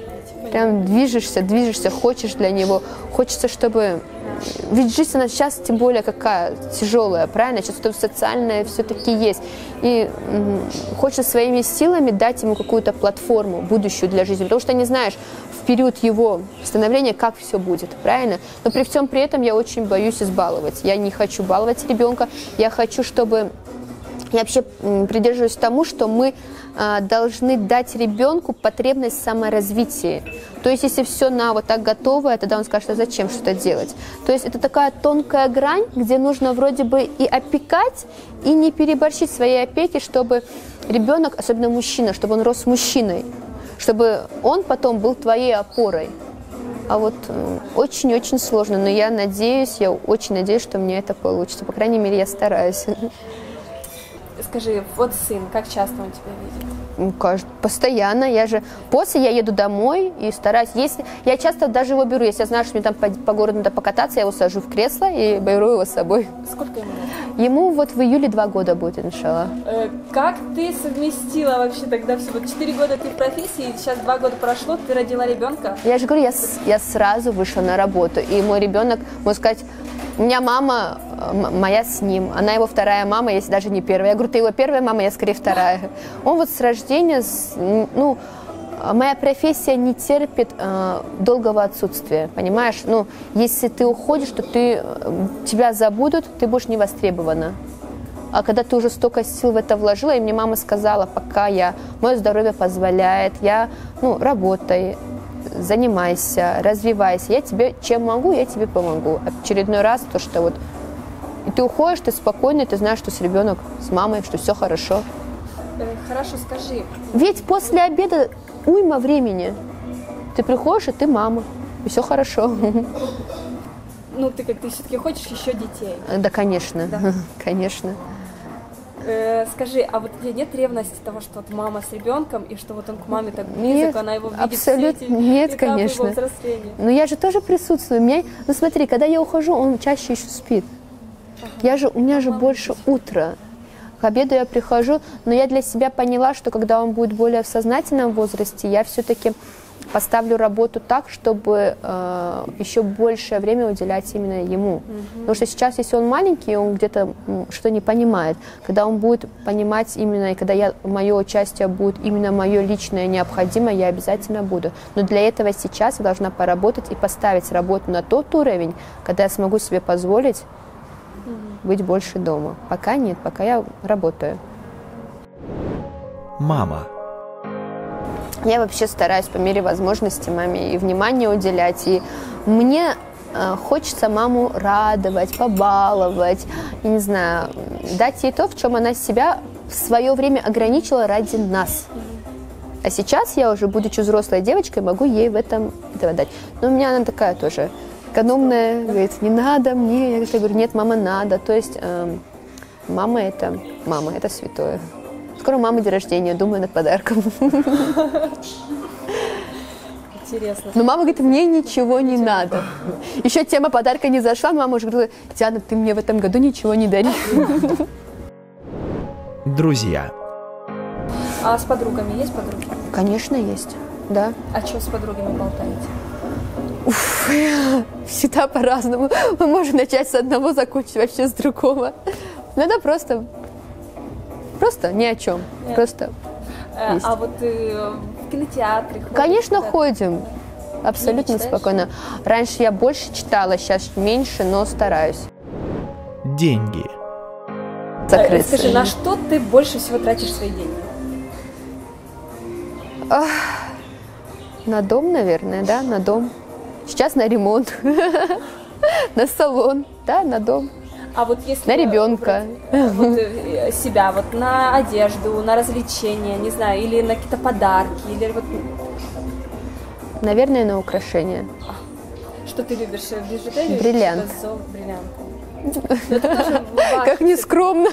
прям движешься, хочешь для него. Хочется, чтобы... Ведь жизнь, она сейчас тем более какая тяжелая, правильно? Сейчас что-то социальное все-таки есть. И хочется своими силами дать ему какую-то платформу, будущую для жизни. Потому что не знаешь в период его становления, как все будет, правильно? Но при всем при этом я очень боюсь избаловать. Я не хочу баловать ребенка. Я хочу, чтобы... Я вообще придерживаюсь тому, что мы должны дать ребенку потребность в саморазвитии. То есть, если все на вот так готовое, тогда он скажет, а зачем что-то делать? То есть, это такая тонкая грань, где нужно вроде бы и опекать, и не переборщить своей опеки, чтобы ребенок, особенно мужчина, чтобы он рос мужчиной, чтобы он потом был твоей опорой. А вот очень-очень сложно, но я очень надеюсь, что мне это получится. По крайней мере, я стараюсь. Скажи, вот сын, как часто он тебя видит? Постоянно. Я еду домой и стараюсь. Я часто даже его беру, если я знаю, что мне там по городу надо покататься, я его сажу в кресло и беру его с собой. Сколько ему лет? Ему вот в июле 2 года будет, иншалла. Как ты совместила вообще тогда все? Вот 4 года ты в профессии, сейчас 2 года прошло, ты родила ребенка? Я же говорю, я сразу вышла на работу, и мой ребенок, можно сказать, у меня мама моя с ним, она его вторая мама, если даже не первая. Я говорю, ты его первая мама, я скорее вторая. Он вот с рождения, моя профессия не терпит долгого отсутствия, понимаешь? Если ты уходишь, то тебя забудут, ты будешь не востребована. А когда ты уже столько сил в это вложила, и мне мама сказала, пока мое здоровье позволяет, работай, занимайся, развивайся. Я тебе, чем могу, я тебе помогу. Очередной раз то, что вот и ты уходишь, ты спокойный, ты знаешь, что с ребенок, с мамой, что все хорошо. Хорошо, скажи. Ведь после обеда уйма времени. Ты приходишь, и ты мама, и все хорошо. Ты все-таки хочешь еще детей? Да, конечно, да. Конечно. Скажи, а вот у тебя нет ревности того, что вот мама с ребенком, и что вот он к маме так близок, нет, она его видит абсолютно, все эти нет, этапы конечно. его взросления? Но я же тоже присутствую. Смотри, когда я ухожу, он чаще еще спит. У меня же больше утра. К обеду я прихожу, но я для себя поняла, что когда он будет более в сознательном возрасте, я все-таки поставлю работу так, чтобы еще большее время уделять именно ему. Потому что сейчас, если он маленький, он где-то что-то не понимает. Когда он будет понимать именно, и когда мое участие будет именно мое личное необходимое, я обязательно буду. Но для этого сейчас я должна поработать и поставить работу на тот уровень, когда я смогу себе позволить быть больше дома. Пока нет, пока я работаю. Мама. Я вообще стараюсь по мере возможности маме и внимание уделять. И мне хочется маму радовать, побаловать, я не знаю, дать ей то, в чем она себя в свое время ограничила ради нас. А сейчас я уже, будучи взрослой девочкой, могу ей этого дать. Но у меня она такая тоже экономная, говорит, не надо мне. Я говорю, нет, мама, надо. То есть мама это святое. Скоро у мамы день рождения, думаю над подарком. Интересно. Но мама говорит, мне ничего не надо. Еще тема подарка не зашла, мама уже говорила, Диана, ты мне в этом году ничего не дари. Друзья. А с подругами есть подруги? Конечно, есть, да. А что с подругами болтаете? Всегда по-разному. Мы можем начать с одного, закончить вообще с другого. Но это просто ни о чем. Нет. Просто есть. А вот в кинотеатре ходишь? Конечно, ходим. Абсолютно спокойно. Раньше я больше читала, сейчас меньше, но стараюсь. Деньги. Скажи, на что ты больше всего тратишь свои деньги? На дом, наверное, да, на дом. Сейчас на ремонт, на салон, да, на дом. А вот если на ребенка. Себя, на одежду, на развлечения, не знаю, или на какие-то подарки, или вот... Наверное, на украшения. Что ты любишь? Бижутерию? Бриллиант. Бриллиант. Как нескромно.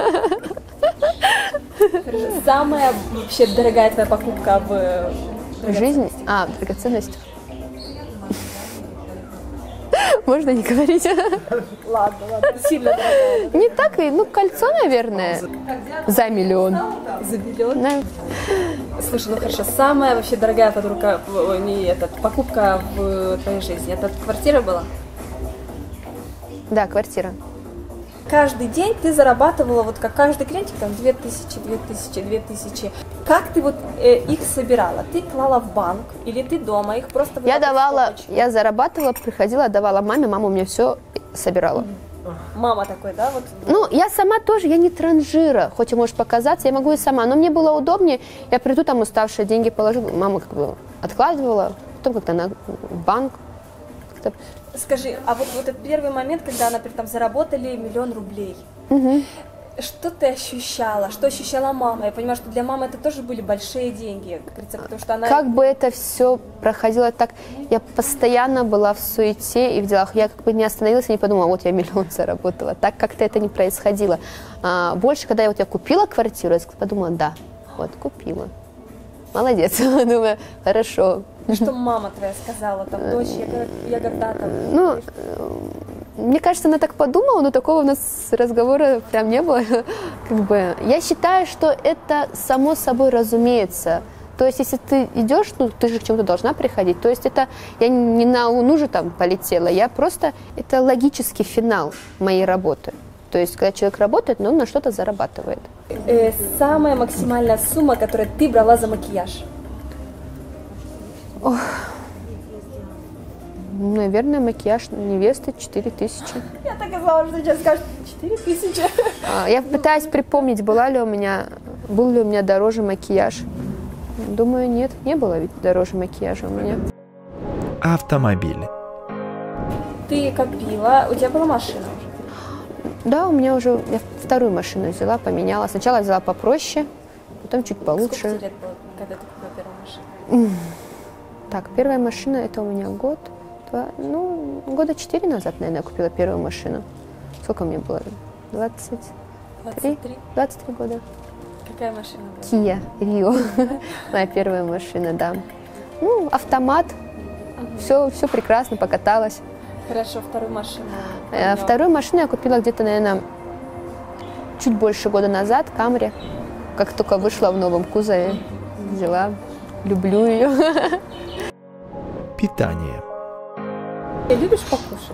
Самая вообще дорогая твоя покупка в жизни? Драгоценность. Можно не говорить? Ладно, ладно, сильно дорогая. Не так, ну, кольцо, наверное, за миллион. За миллион? Да. Слушай, ну хорошо, самая вообще дорогая покупка в твоей жизни, это квартира была? Да, квартира. Каждый день ты зарабатывала, вот как каждый клиентик, там 2000, 2000, 2000. Как ты вот их собирала? Ты клала в банк или ты дома их просто... Я зарабатывала, приходила, давала маме, мама у меня все собирала. Мама такой, да? Вот. Ну, я сама тоже, я не транжира, хоть и может показаться, я могу и сама, но мне было удобнее, я приду, там уставшие деньги положу, мама как бы откладывала, потом как-то на банк. Как-то... Скажи, а вот этот первый момент, когда, например, там заработали 1 000 000 рублей, что ты ощущала? Что ощущала мама? Я понимаю, что для мамы это тоже были большие деньги, как говорится, потому что она... Как бы это все проходило так, я постоянно была в суете и в делах, я как бы не остановилась и не подумала, вот я 1 000 000 заработала, так как-то это не происходило. Больше, когда я купила квартиру, я подумала, да, вот купила. Молодец, думаю, хорошо. Что мама твоя сказала, там, дочь, я горда, там? Ну, мне кажется, она так подумала, но такого у нас разговора прям не было. Как бы, я считаю, что это само собой разумеется. То есть, если ты идешь, ну, ты же к чему-то должна приходить. То есть, это я не на Луну же там полетела, я просто, это логический финал моей работы. То есть, когда человек работает, но он на что-то зарабатывает. Самая максимальная сумма, которую ты брала за макияж? Ох. Наверное, макияж невесты 4000. Я так и знала, что сейчас скажешь 4000. Я пытаюсь припомнить, был ли у меня дороже макияж. Думаю, нет, не было ведь дороже макияжа у меня. Автомобиль. Ты копила, у тебя была машина уже? Да, у меня уже, я вторую машину взяла, поменяла. Сначала я взяла попроще, потом чуть получше. Сколько тебе лет было, когда ты купила первую машину? Так, первая машина, это у меня год, два, ну, года 4 назад, наверное, я купила первую машину. Сколько мне было? 23 года. Какая машина была? Kia Rio, моя первая машина, да. Ну, автомат, все прекрасно, покаталась. Хорошо, вторую машину? Вторую машину я купила где-то, наверное, чуть больше года назад, Камри. Как только вышла в новом кузове, взяла, люблю ее. Питание. Ты любишь покушать?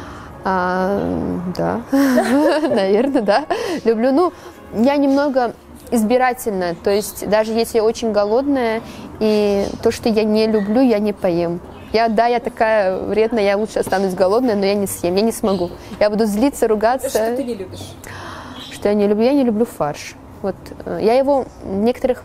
Да, наверное, да. Люблю. Ну, я немного избирательная, то есть даже если я очень голодная, и то, что я не люблю, я не поем. Я такая вредная, я лучше останусь голодной, но я не съем, я не смогу. Я буду злиться, ругаться. Что ты не любишь? Что я не люблю? Я не люблю фарш. Вот, я его в некоторых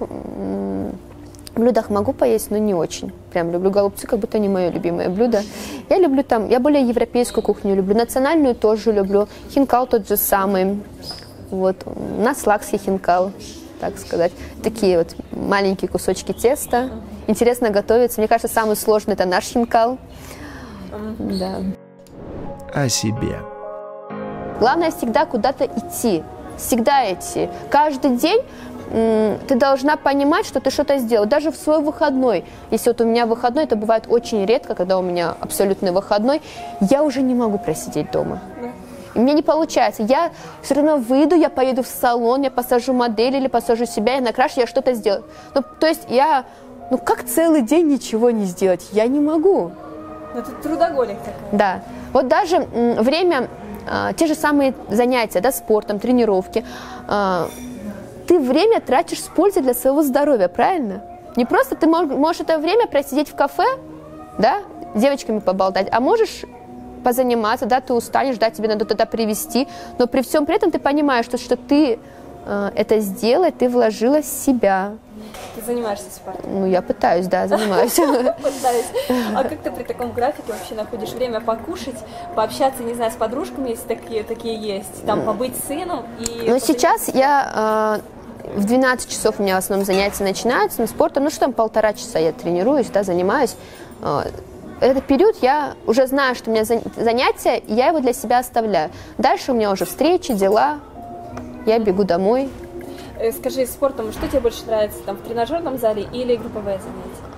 блюдах могу поесть, но не очень. Прям люблю голубцы, как будто не мое любимое блюдо. Я люблю я более европейскую кухню люблю, национальную тоже люблю. Хинкал тот же самый. Вот, у нас лакский хинкал, так сказать. Такие вот маленькие кусочки теста. Интересно готовится. Мне кажется, самый сложный это наш хинкал. Да. О себе. Главное всегда куда-то идти. Всегда идти. Каждый день ты должна понимать, что ты что-то сделал. Даже в свой выходной. Если вот у меня выходной, это бывает очень редко, когда у меня абсолютный выходной, я уже не могу просидеть дома. И мне не получается. Я все равно выйду, я поеду в салон, я посажу модель или посажу себя, я накрашу, я что-то сделаю. Ну, то есть я... Ну, как целый день ничего не сделать? Я не могу. Ну, ты трудоголик такой. Да. Вот даже время, те же самые занятия, да, спортом, тренировки, ты время тратишь с пользой для своего здоровья, правильно? Не просто ты можешь это время просидеть в кафе, да, с девочками поболтать, а можешь позаниматься, да, ты устанешь, да, тебе надо туда привести, но при всем при этом ты понимаешь, что ты это сделать, ты вложила в себя. Ты занимаешься спортом? Ну, я пытаюсь, да, занимаюсь. Пытаюсь. А как ты при таком графике вообще находишь время покушать, пообщаться, не знаю, с подружками, если такие есть, там, побыть с сыном? Ну, сейчас я... В 12 часов у меня в основном занятия начинаются, на спортом, ну что там, 1,5 часа я тренируюсь, да, занимаюсь. Этот период я уже знаю, что у меня занятия, и я его для себя оставляю. Дальше у меня уже встречи, дела, я бегу домой. Скажи, спортом, что тебе больше нравится, там, в тренажерном зале или групповые занятия?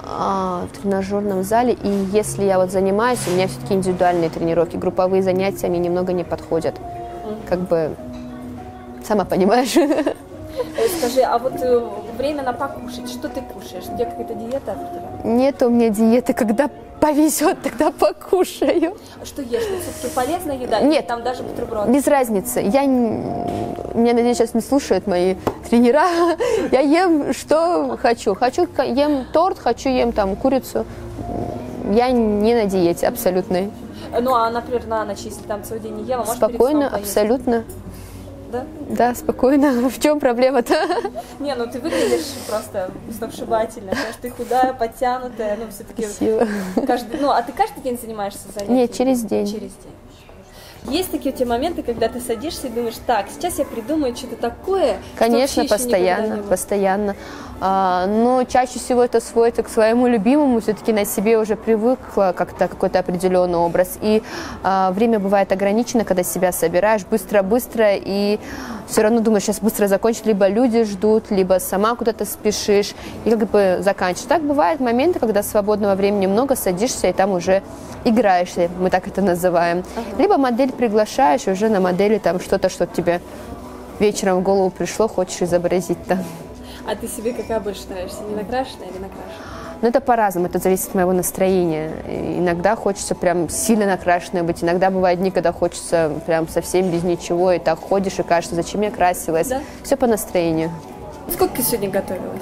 в тренажерном зале, и если я вот занимаюсь, у меня все-таки индивидуальные тренировки, групповые занятия мне немного не подходят. Как бы, сама понимаешь. Скажи, а вот время на покушать, что ты кушаешь? У тебя какая-то диета определенная? Нет у меня диеты, когда повезет, тогда покушаю. Что ешь? Все-таки полезная еда? Нет. Или там даже бутерброд? Без разницы. Меня, надеюсь, сейчас не слушают мои тренера. Я ем, что хочу. Ем торт, ем там курицу. Я не на диете абсолютной. Ну, а, например, на ночь, если там целый день не ела, можешь Спокойно, перед сном поесть? абсолютно. Да? Да, спокойно. В чем проблема-то? Не, ну ты выглядишь просто сногсшибательно, потому что ты худая, подтянутая, ну все-таки... Спасибо. Ну, а ты каждый день занимаешься занятиями? Нет, через день. Через день. Есть такие у тебя моменты, когда ты садишься и думаешь, так, сейчас я придумаю что-то такое, Конечно, что вообще еще никогда не было. постоянно. Но чаще всего это сводится к своему любимому, все-таки на себе уже привыкла как-то какой-то определенный образ. И время бывает ограничено, когда себя собираешь быстро-быстро, и все равно думаешь, сейчас быстро закончить, либо люди ждут, либо сама куда-то спешишь, и как бы заканчиваешь. Так бывают моменты, когда свободного времени много, садишься и там уже играешься, мы так это называем. Либо модель приглашаешь, и уже на модели там что-то, что тебе вечером в голову пришло, хочешь изобразить-то. А ты себе какая больше нравишься, не накрашенная или накрашенная? Ну, это по-разному, это зависит от моего настроения. Иногда хочется прям сильно накрашенной быть, иногда бывают дни, когда хочется прям совсем без ничего, и так ходишь, и кажется, зачем я красилась. Да? Все по настроению. Сколько ты сегодня готовилась?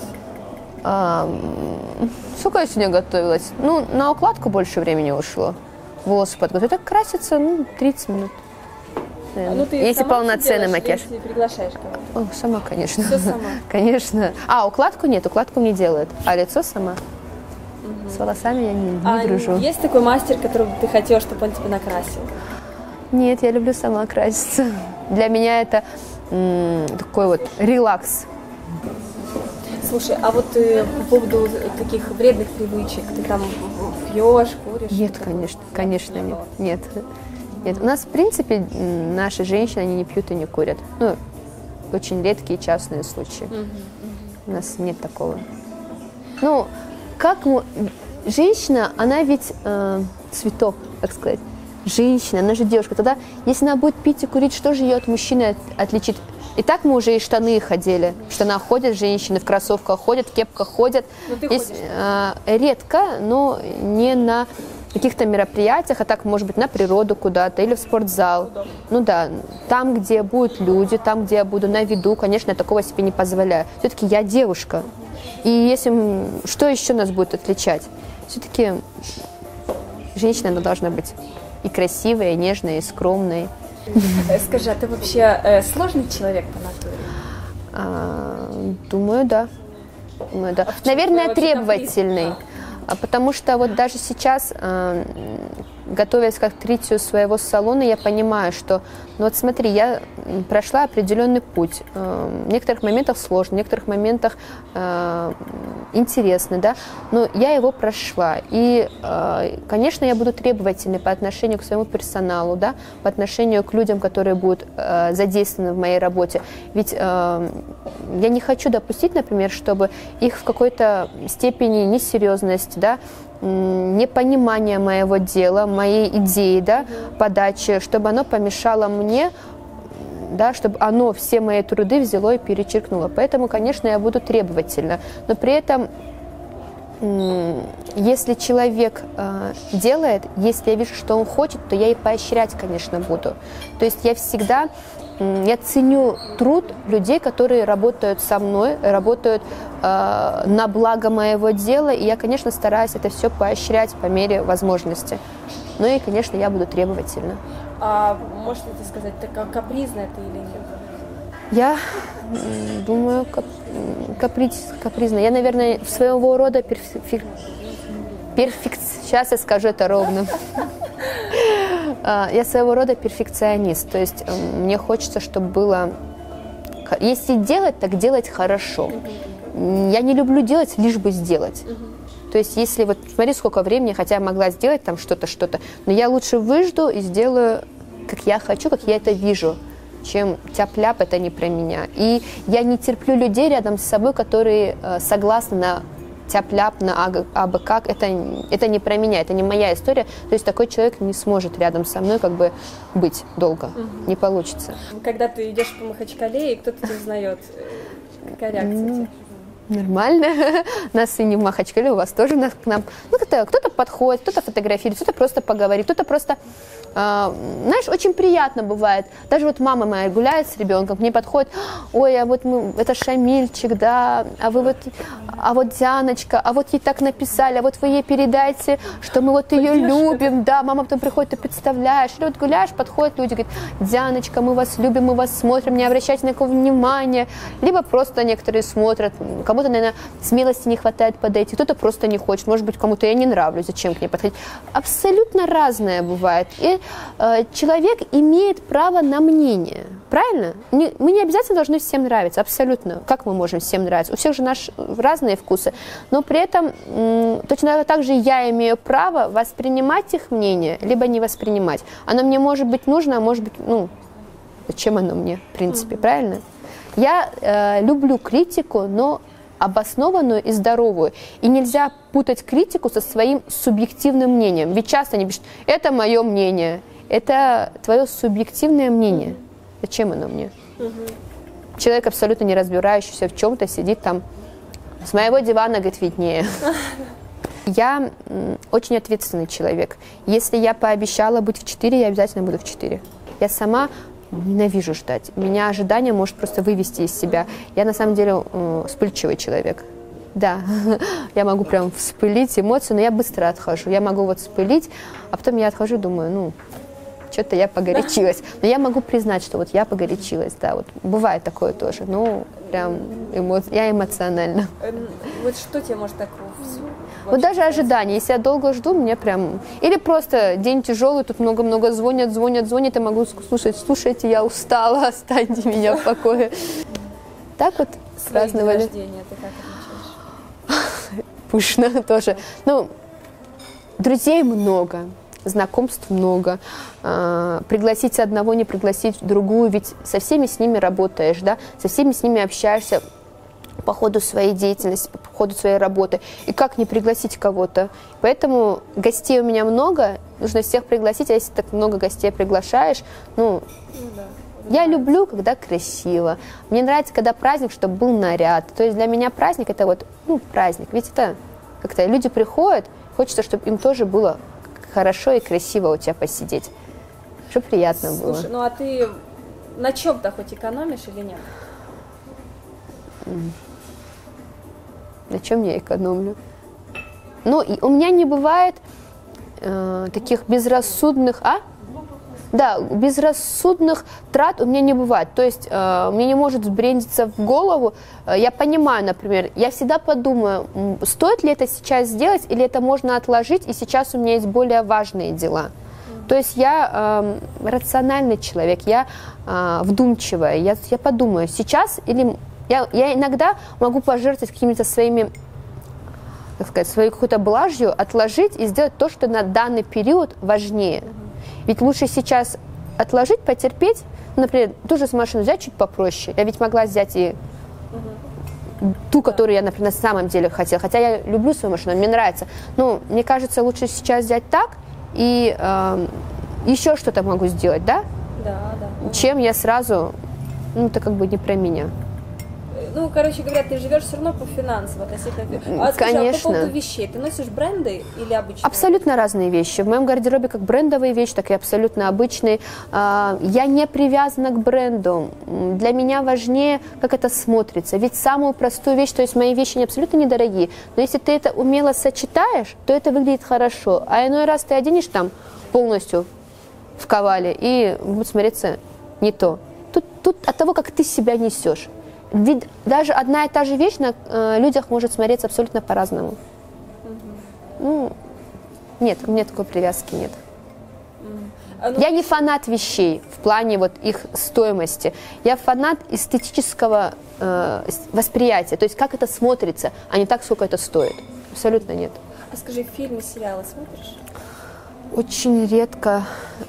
Сколько я сегодня готовилась? Ну, на укладку больше времени ушло. Волосы подготовить. Так краситься, 30 минут. Ну, ты если полноценный макияж. Если приглашаешь кого-то? Сама, конечно. Все сама? Конечно. Укладку нет, укладку мне делают. А лицо сама. С волосами я не дружу. Есть такой мастер, которого ты хотела, чтобы он тебя накрасил? Нет, я люблю сама краситься. Для меня это такой вот релакс. Слушай, а вот по поводу таких вредных привычек, ты там пьешь, куришь? Нет, конечно, нет. Нет, у нас, в принципе, наши женщины, они не пьют и не курят. Ну, очень редкие частные случаи. У нас нет такого. Ну, женщина, она ведь цветок, так сказать. Женщина, она же девушка. Тогда, если она будет пить и курить, что же ее от мужчины отличит? И так мы уже и штаны ходили. В штанах ходят женщины, в кроссовках ходят, в кепках ходят. Редко, но не на каких-то мероприятиях, а так, может быть, на природу куда-то или в спортзал. Ну да, там, где будут люди, там, где я буду на виду, конечно, я такого себе не позволяю. Все-таки я девушка. И если что еще нас будет отличать? Все-таки женщина, она должна быть и красивой, и нежной, и скромной. Скажи, а ты вообще сложный человек по натуре? Думаю, да. Наверное, требовательный. Потому что вот даже сейчас, готовясь к открытию своего салона, я понимаю, что, ну вот смотри, я прошла определенный путь. В некоторых моментах сложно, в некоторых моментах интересно, да, но я его прошла. И, конечно, я буду требовательной по отношению к своему персоналу, да, по отношению к людям, которые будут задействованы в моей работе. Ведь я не хочу допустить, например, чтобы их в какой-то степени несерьезность, да, непонимание моего дела, моей идеи, да, подачи, чтобы оно помешало мне, да, чтобы оно все мои труды взяло и перечеркнуло. Поэтому, конечно, я буду требовательна. Но при этом, если человек делает, если я вижу, что он хочет, то я и поощрять, конечно, буду. То есть я всегда... Я ценю труд людей, которые работают со мной, работают на благо моего дела, и я, конечно, стараюсь это все поощрять по мере возможности. Ну и, конечно, я буду требовательна. А можешь ли ты сказать, капризная ты или нет? Я думаю, капризная. Я, наверное, своего рода сейчас я скажу это ровно. Я своего рода перфекционист, то есть мне хочется, чтобы было... Если делать, так делать хорошо. Я не люблю делать, лишь бы сделать. То есть если вот, смотри, сколько времени, хотя я могла сделать там что-то, но я лучше выжду и сделаю, как я хочу, как я это вижу, чем тяп-ляп, это не про меня. И я не терплю людей рядом с собой, которые согласны на тяп-ляп на абы как, это не про меня, это не моя история. То есть такой человек не сможет рядом со мной как бы быть долго, не получится. Когда ты идешь по Махачкале, и кто-то тебя узнает, какая реакция у тебя? Нормально. Нас и не в Махачкале, у вас тоже к нам. Ну, кто-то подходит, кто-то фотографирует, кто-то просто поговорит, кто-то просто... знаешь, очень приятно бывает. Даже вот мама моя гуляет с ребенком, к ней подходит: ой, а вот это Шамильчик, да, а вот Дианочка, а вот ей так написали, а вот вы ей передайте, что мы вот ее любим, да, мама потом приходит, ты представляешь. Или вот гуляешь, подходят люди, говорят: Дианочка, мы вас любим, мы вас смотрим, не обращайте на никакого внимания. Либо просто некоторые смотрят, кому-то, наверное, смелости не хватает подойти, кто-то просто не хочет, может быть, кому-то я не нравлюсь, зачем к ней подходить. Абсолютно разное бывает. И человек имеет право на мнение, правильно? Мы не обязательно должны всем нравиться, абсолютно. Как мы можем всем нравиться? У всех же разные вкусы, но при этом точно так же я имею право воспринимать их мнение, либо не воспринимать. Оно мне может быть нужно, а может быть, зачем оно мне, в принципе, правильно? Я люблю критику, но обоснованную и здоровую. И нельзя путать критику со своим субъективным мнением. Ведь часто они пишут: это мое мнение. Это твое субъективное мнение. Зачем оно мне? Человек, абсолютно не разбирающийся в чем-то, сидит там: с моего дивана, говорит, виднее. Я очень ответственный человек. Если я пообещала быть в 4, я обязательно буду в 4. Я сама ненавижу ждать. Меня ожидание может просто вывести из себя. Я на самом деле вспыльчивый человек. Да, я могу прям вспылить эмоции, но я быстро отхожу. Я могу вот вспылить, а потом я отхожу, думаю, что-то я погорячилась. Но я могу признать, что вот я погорячилась, да, вот бывает такое тоже. Прям я эмоциональна. Вот что тебе может так... Вот даже ожидание, если я долго жду, мне прям... Или просто день тяжелый, тут много-много звонят, я могу слушайте, я устала, оставьте меня в покое. Так вот праздновали. Свои дни рождения ты как отмечаешь? Пышно тоже. Друзей много, знакомств много. Пригласить одного, не пригласить другую, ведь со всеми с ними работаешь, да, со всеми с ними общаешься по ходу своей деятельности, по ходу своей работы. И как не пригласить кого-то? Поэтому гостей у меня много, нужно всех пригласить, а если так много гостей приглашаешь, я люблю, когда красиво. Мне нравится, когда праздник, чтобы был наряд. То есть для меня праздник — это праздник. Ведь это как-то люди приходят, хочется, чтобы им тоже было хорошо и красиво у тебя посидеть. Чтобы приятно было. Слушай, а ты на чем-то хоть экономишь или нет? На чем я экономлю? И у меня не бывает таких безрассудных... Да, безрассудных трат у меня не бывает. То есть мне не может взбрендиться в голову. Я понимаю, например, я всегда подумаю, стоит ли это сейчас сделать, или это можно отложить, и сейчас у меня есть более важные дела. То есть я рациональный человек, я вдумчивая. Я подумаю, сейчас или... Я иногда могу пожертвовать какими-то своими, так сказать, своей какой-то блажью, отложить и сделать то, что на данный период важнее. Ведь лучше сейчас отложить, потерпеть, например, ту же машину взять чуть попроще. Я ведь могла взять и ту, которую я, например, на самом деле хотела. Хотя я люблю свою машину, мне нравится. Мне кажется, лучше сейчас взять так и еще что-то могу сделать, да? Да. Чем я сразу, это как бы не про меня. Короче говоря, ты живешь все равно по финансам относительно. Конечно. А по поводу вещей, ты носишь бренды или обычные? Абсолютно разные вещи. В моем гардеробе как брендовые вещи, так и абсолютно обычные. Я не привязана к бренду. Для меня важнее, как это смотрится. Ведь самую простую вещь, то есть мои вещи абсолютно недорогие, но если ты это умело сочетаешь, то это выглядит хорошо. А иной раз ты оденешь там полностью в кавале и будет смотреться не то. Тут от того, как ты себя несешь. Ведь даже одна и та же вещь на людях может смотреться абсолютно по-разному. Нет, у меня такой привязки нет. Я не фанат вещей в плане их стоимости. Я фанат эстетического восприятия, то есть как это смотрится, а не так, сколько это стоит. Абсолютно нет. А скажи, фильмы, сериалы смотришь? Очень редко.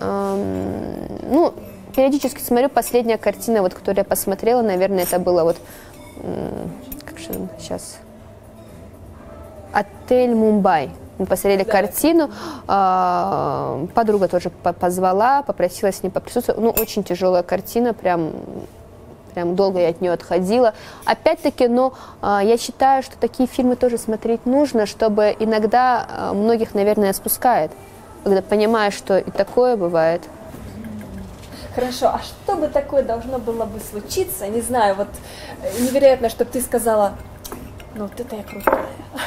Периодически смотрю. Последняя картина, которую я посмотрела, наверное, это было как же сейчас... Отель Мумбай. Мы посмотрели картину, подруга тоже позвала, попросила с ней поприсутствовать. Ну, очень тяжелая картина, прям долго я от нее отходила. Опять-таки, но я считаю, что такие фильмы тоже смотреть нужно, чтобы иногда многих, наверное, спускает, когда понимаешь, что и такое бывает. Хорошо, а что бы такое должно было бы случиться, не знаю, вот невероятно, чтобы ты сказала, ну вот это я крутая.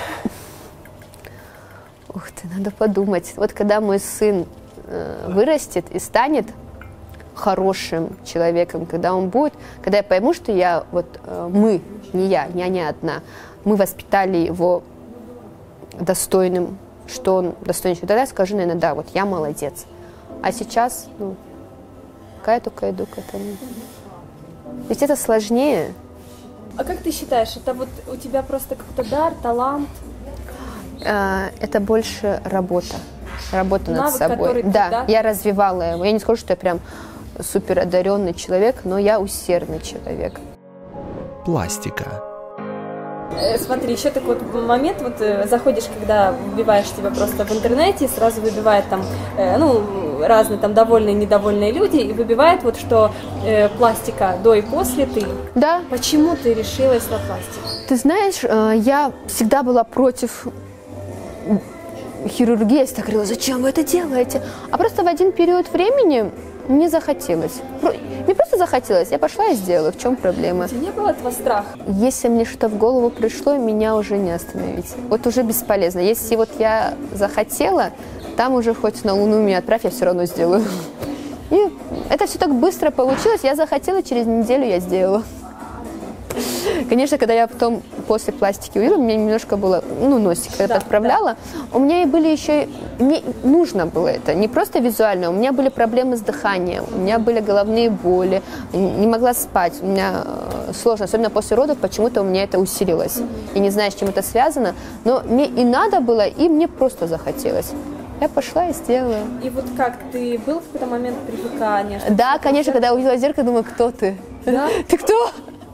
Ух ты, надо подумать. Вот когда мой сын вырастет и станет хорошим человеком, когда он будет, когда я пойму, что мы, не я не одна, мы воспитали его достойным, что он достойный, тогда я скажу, наверное, да, вот я молодец. А сейчас, пока я только иду к этому. Ведь это сложнее. А как ты считаешь, это вот у тебя просто какой-то дар, талант? Это больше работа. Работа над Навык, собой. Да, я развивала его. Я не скажу, что я прям супер одаренный человек, но я усердный человек. Пластика. Смотри, еще такой момент, вот заходишь, когда вбиваешь тебя просто в интернете, сразу выбивает там, разные там довольные, недовольные люди, и выбивает вот, что пластика до и после ты. Да. Почему ты решилась на пластику? Ты знаешь, я всегда была против хирургии. Я всегда говорила, зачем вы это делаете? А просто в один период времени мне захотелось. Не просто захотелось, я пошла и сделала. В чем проблема? У тебя не было этого страха? Если мне что-то в голову пришло, меня уже не остановить. Вот уже бесполезно. Если вот я захотела, там уже хоть на Луну меня отправь, я все равно сделаю. И это все так быстро получилось. Я захотела, через неделю я сделала. Конечно, когда я потом после пластики увидела, мне немножко было, носик когда отправляла, у меня и были еще, мне нужно было это, не просто визуально, у меня были проблемы с дыханием, у меня были головные боли, не могла спать, у меня сложно, особенно после родов, почему-то у меня это усилилось. И не знаю, с чем это связано, но мне и надо было, и мне просто захотелось. Я пошла и сделала. И вот как, ты был в какой-то момент привыкания? Да, конечно, когда я увидела зеркало, думаю, кто ты? Да? Ты кто?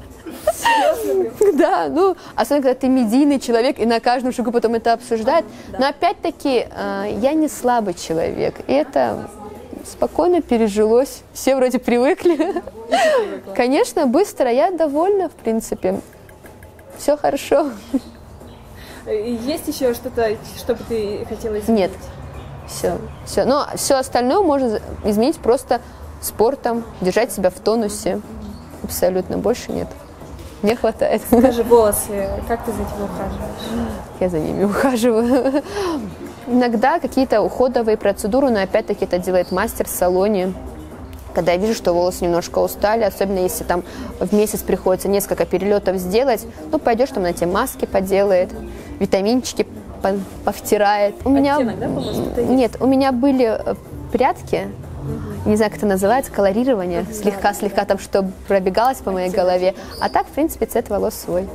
Да, особенно когда ты медийный человек, и на каждом шагу потом это обсуждают. Но опять-таки, я не слабый человек, и это спокойно пережилось. Все вроде привыкли. Конечно, быстро, я довольна, в принципе. Все хорошо. Есть еще что-то, что бы ты хотела изменить? Нет, все. Но все остальное можно изменить просто спортом, держать себя в тонусе. Абсолютно, больше нет. Мне хватает. Скажи, волосы, как ты за ними ухаживаешь? Я за ними ухаживаю. Иногда какие-то уходовые процедуры, но опять-таки это делает мастер в салоне. Когда я вижу, что волосы немножко устали, особенно если там в месяц приходится несколько перелетов сделать, пойдешь там на те маски поделает, витаминчики повтирает. У меня... Нет, у меня были прядки, не знаю, как это называется, колорирование, слегка там, что пробегалось по моей голове. А так, в принципе, цвет волос свой.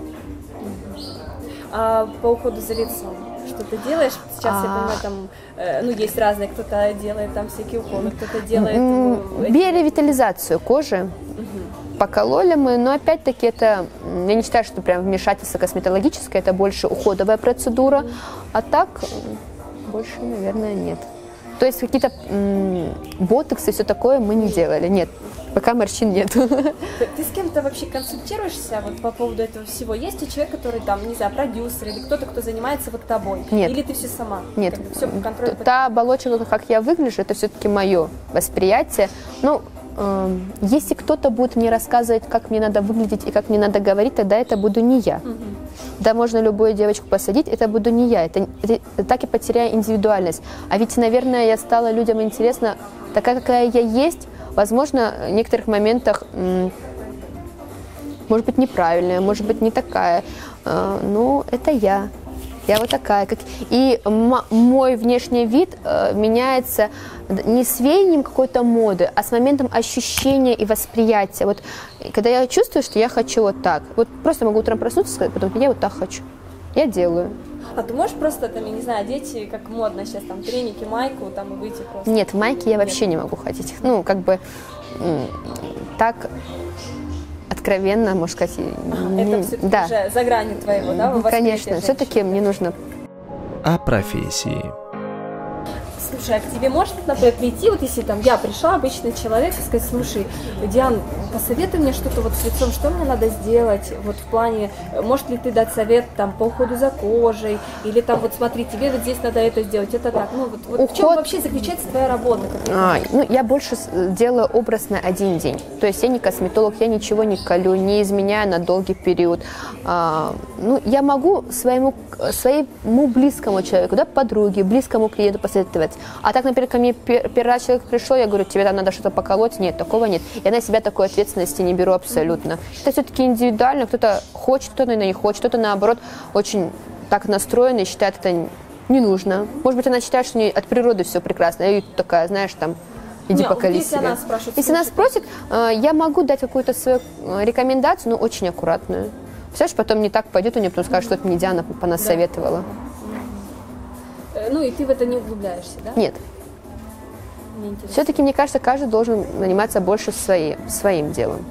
А по уходу за лицом, что ты делаешь? Сейчас, я понимаю, там, есть разные, кто-то делает там всякие уколы, кто-то делает... Биоревитализацию кожи. Покололи мы, но опять-таки это, я не считаю, что прям вмешательство косметологическое, это больше уходовая процедура. А так, больше, наверное, нет. То есть какие-то ботоксы и все такое мы не делали. Нет, пока морщин нет. Ты с кем-то вообще консультируешься вот по поводу этого всего? Есть у человека, который там, не знаю, продюсер или кто-то, кто занимается вот тобой? Нет. Или ты все сама? Нет. Все по контролю? Та оболочка, как я выгляжу, это все-таки мое восприятие. Если кто-то будет мне рассказывать, как мне надо выглядеть и как мне надо говорить, тогда это буду не я. Да, можно любую девочку посадить, это буду не я. Это так и потеряю индивидуальность. А ведь, наверное, я стала людям интересна такая, какая я есть. Возможно, в некоторых моментах, может быть, неправильная, может быть, не такая. Но это я. Я вот такая. И мой внешний вид меняется не с веянием какой-то моды, а с моментом ощущения и восприятия. Вот когда я чувствую, что я хочу вот так, вот просто могу утром проснуться и сказать, потом я вот так хочу. Я делаю. А ты можешь просто, там, я не знаю, одеть, как модно сейчас, там, треники, майку, там, и выйти просто? Нет, в майке я вообще не могу ходить. Так откровенно, можно сказать. Это все-таки уже за гранью твоего, да? Конечно, все-таки мне нужно о профессии. Слушай, а к тебе может, например, прийти, вот если там я пришла, обычный человек, и сказать: слушай, Диан, посоветуй мне что-то вот с лицом, что мне надо сделать, вот в плане, может ли ты дать совет там по уходу за кожей, или там вот смотри, тебе вот здесь надо это сделать, это так, ну вот в чем вообще заключается твоя работа? Ну, я больше делаю образ на один день, то есть я не косметолог, я ничего не колю, не изменяю на долгий период. Ну, я могу своему близкому человеку, да, подруге, близкому клиенту посоветовать. А так, например, ко мне первый раз человек пришел, я говорю: тебе там надо что-то поколоть. Нет, такого нет. Я на себя такой ответственности не беру абсолютно. Это все-таки индивидуально. Кто-то хочет, кто-то не хочет, кто-то, наоборот, очень так настроен и считает это не нужно. Может быть, она считает, что от природы все прекрасно. Я такая, знаешь, там, иди поколи себя. Если она спросит, я могу дать какую-то свою рекомендацию, но очень аккуратную. Представляешь, потом не так пойдет, у нее потом скажет, что это мне Диана понасоветовала. Ну и ты в это не углубляешься, да? Нет. Все-таки, мне кажется, каждый должен заниматься больше своим делом.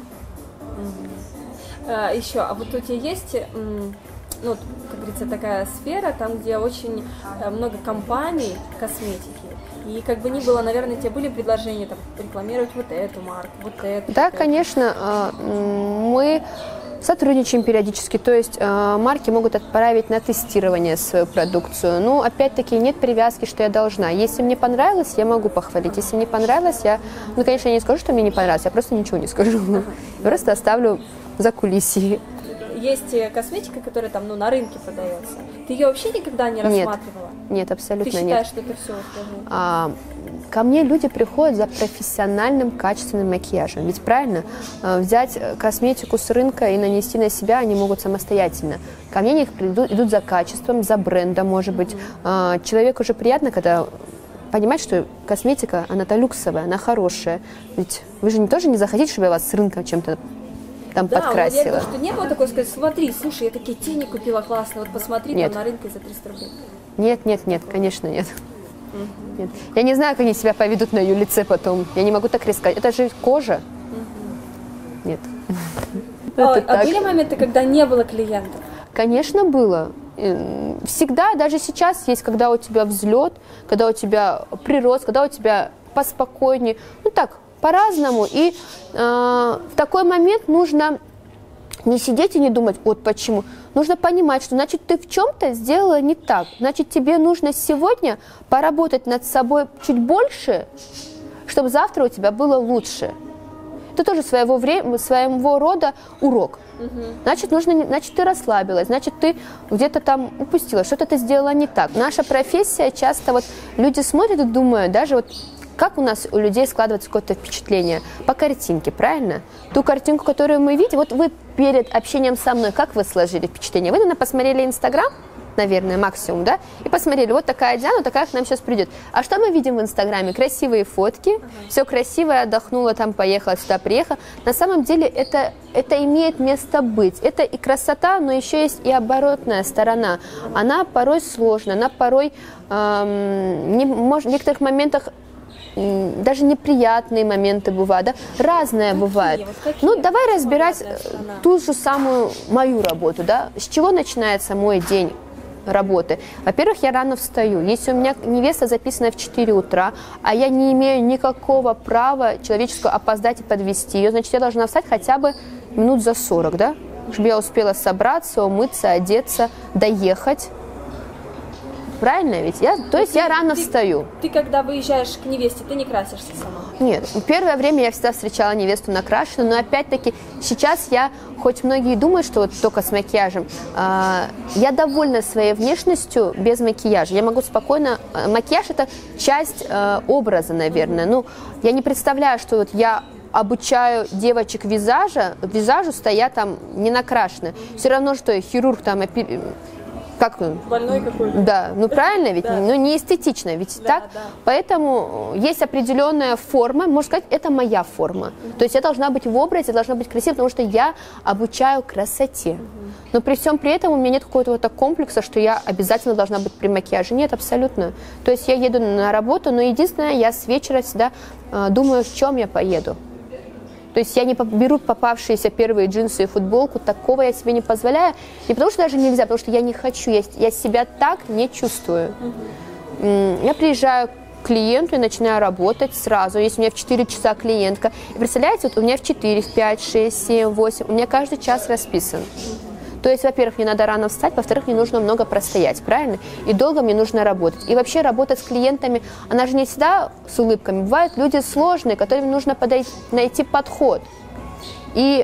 Еще, а вот у тебя есть, ну, как говорится, такая сфера, там, где очень много компаний косметики, и как бы ни было, наверное, тебе были предложения там рекламировать вот эту марку, вот эту. Да, конечно, мы сотрудничаем периодически, то есть марки могут отправить на тестирование свою продукцию. Но опять-таки нет привязки, что я должна. Если мне понравилось, я могу похвалить. Если не понравилось, ну, конечно, я не скажу, что мне не понравилось, я просто ничего не скажу. Просто оставлю за кулисье. Есть косметика, которая там, ну, на рынке продается. Ты ее вообще никогда не рассматривала? Нет, абсолютно нет. Ты считаешь, что это все, скажи? Ко мне люди приходят за профессиональным, качественным макияжем. Ведь правильно, взять косметику с рынка и нанести на себя они могут самостоятельно. Ко мне идут за качеством, за брендом, может быть. Человеку уже приятно, когда понимать, что косметика, она-то люксовая, она хорошая. Ведь вы же тоже не захотите, чтобы я вас с рынка чем-то там подкрасила. Да, я говорю, что не было такого сказать: смотри, слушай, я такие тени купила классные, вот посмотри, нет. Там на рынке за 300 рублей. Нет, конечно, нет. Нет. Я не знаю, как они себя поведут на ее лице потом. Я не могу так рисковать. Это же кожа. Нет. А были моменты, когда не было клиентов? Конечно, было. Всегда, даже сейчас есть, когда у тебя взлет, когда у тебя прирост, когда у тебя поспокойнее. Ну так, по-разному. И в такой момент нужно не сидеть и не думать: вот почему. Нужно понимать, что, значит, ты в чем-то сделала не так. Значит, тебе нужно сегодня поработать над собой чуть больше, чтобы завтра у тебя было лучше. Это тоже своего рода урок. Значит, ты расслабилась, значит, ты где-то там упустила, что-то ты сделала не так. Наша профессия часто, вот люди смотрят и думают, даже вот как у нас у людей складывается какое-то впечатление по картинке, правильно? Ту картинку, которую мы видим, вот вы перед общением со мной, как вы сложили впечатление? Вы, наверное, посмотрели Инстаграм, наверное, максимум, да? И посмотрели, вот такая Диана, такая к нам сейчас придет. А что мы видим в Инстаграме? Красивые фотки, все красиво, отдохнула, там поехала, сюда приехала. На самом деле это имеет место быть. Это и красота, но еще есть и оборотная сторона. Она порой сложная, она порой в некоторых моментах даже неприятные моменты бывают, да? Разное бывает. Ну, давай разбирать ту же самую мою работу, да? С чего начинается мой день работы? Во-первых, я рано встаю. Если у меня невеста записана в 4 утра, а я не имею никакого права человеческого опоздать и подвести ее, значит, я должна встать хотя бы минут за 40, да? Чтобы я успела собраться, умыться, одеться, доехать. Правильно ведь? То есть я рано встаю. Ты когда выезжаешь к невесте, ты не красишься сама? Нет. Первое время я всегда встречала невесту накрашенную, но опять-таки сейчас я, хоть многие думают, что вот только с макияжем, я довольна своей внешностью без макияжа. Я могу спокойно... Макияж – это часть образа, наверное. Ну, я не представляю, что вот я обучаю девочек визажу, стоя там не накрашенные. Все равно, что хирург там... Как он? Больной какой-то. Да, ну правильно ведь, да. Ну не эстетично, ведь так? Да. Поэтому есть определенная форма, можно сказать, это моя форма. То есть я должна быть в образе, должна быть красивой, потому что я обучаю красоте. Но при всем при этом у меня нет какого-то вот такого комплекса, что я обязательно должна быть при макияже. Нет, абсолютно. То есть я еду на работу, но единственное, я с вечера всегда думаю, в чем я поеду. То То есть я не беру попавшиеся первые джинсы и футболку, такого я себе не позволяю. Не потому что даже нельзя, потому что я не хочу, я себя так не чувствую. Я приезжаю к клиенту и начинаю работать сразу. Если у меня в 4 часа клиентка, и представляете, вот у меня в 4, в 5, 6, 7, 8, у меня каждый час расписан. То есть, во-первых, мне надо рано встать, во-вторых, мне нужно много простоять, правильно? И долго мне нужно работать. И вообще работать с клиентами, она же не всегда с улыбками. Бывают люди сложные, которым нужно найти подход. И,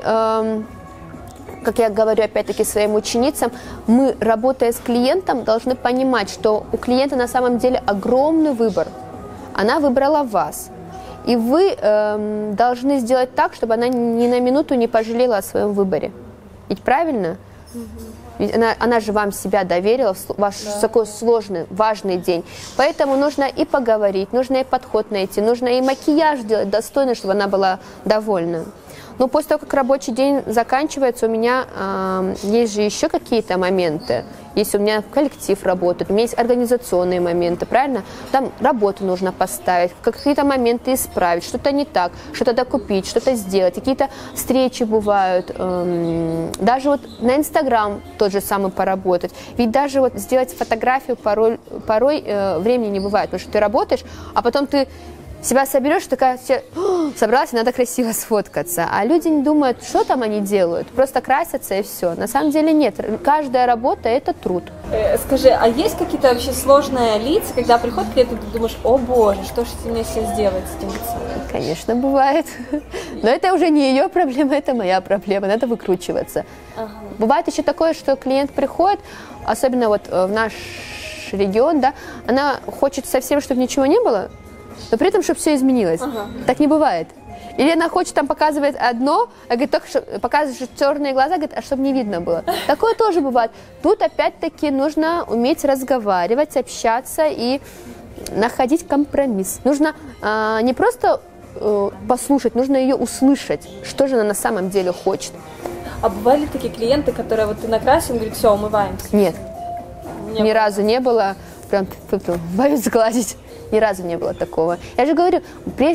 как я говорю опять-таки своим ученицам, мы, работая с клиентом, должны понимать, что у клиента на самом деле огромный выбор. Она выбрала вас. И вы должны сделать так, чтобы она ни на минуту не пожалела о своем выборе. Ведь правильно? Ведь она же вам себя доверила в ваш такой сложный, важный день. Поэтому нужно и поговорить, нужно и подход найти, нужно и макияж делать достойно, чтобы она была довольна. Но после того, как рабочий день заканчивается, у меня есть же еще какие-то моменты. Если у меня коллектив работает, у меня есть организационные моменты, правильно? Там работу нужно поставить, какие-то моменты исправить, что-то не так, что-то докупить, что-то сделать. Какие-то встречи бывают, даже вот на Инстаграм тот же самый поработать. Ведь даже вот сделать фотографию порой времени не бывает, потому что ты работаешь, а потом ты себя соберешь, такая собралась, и надо красиво сфоткаться. А люди не думают, что там они делают, просто красятся и все. На самом деле нет, каждая работа – это труд. Скажи, а есть какие-то вообще сложные лица, когда приходит клиент, и ты думаешь, о боже, что же мне сейчас сделать с этим лицом? Конечно, бывает. Но это уже не ее проблема, это моя проблема, надо выкручиваться. Ага. Бывает еще такое, что клиент приходит, особенно вот в наш регион, да, она хочет совсем, чтобы ничего не было, но при этом, чтобы все изменилось. Ага. Так не бывает. Или она хочет там показывать одно, а говорит, только что показываешь черные глаза, говорит, а чтобы не видно было. Такое тоже бывает. Тут опять-таки нужно уметь разговаривать, общаться и находить компромисс. Нужно не просто послушать, нужно ее услышать, что же она на самом деле хочет. А бывали такие клиенты, которые вот ты накрасил, говорит, все, умываемся? Нет. Ни разу не было. Прям боюсь сгладить. Ни разу не было такого. Я же говорю,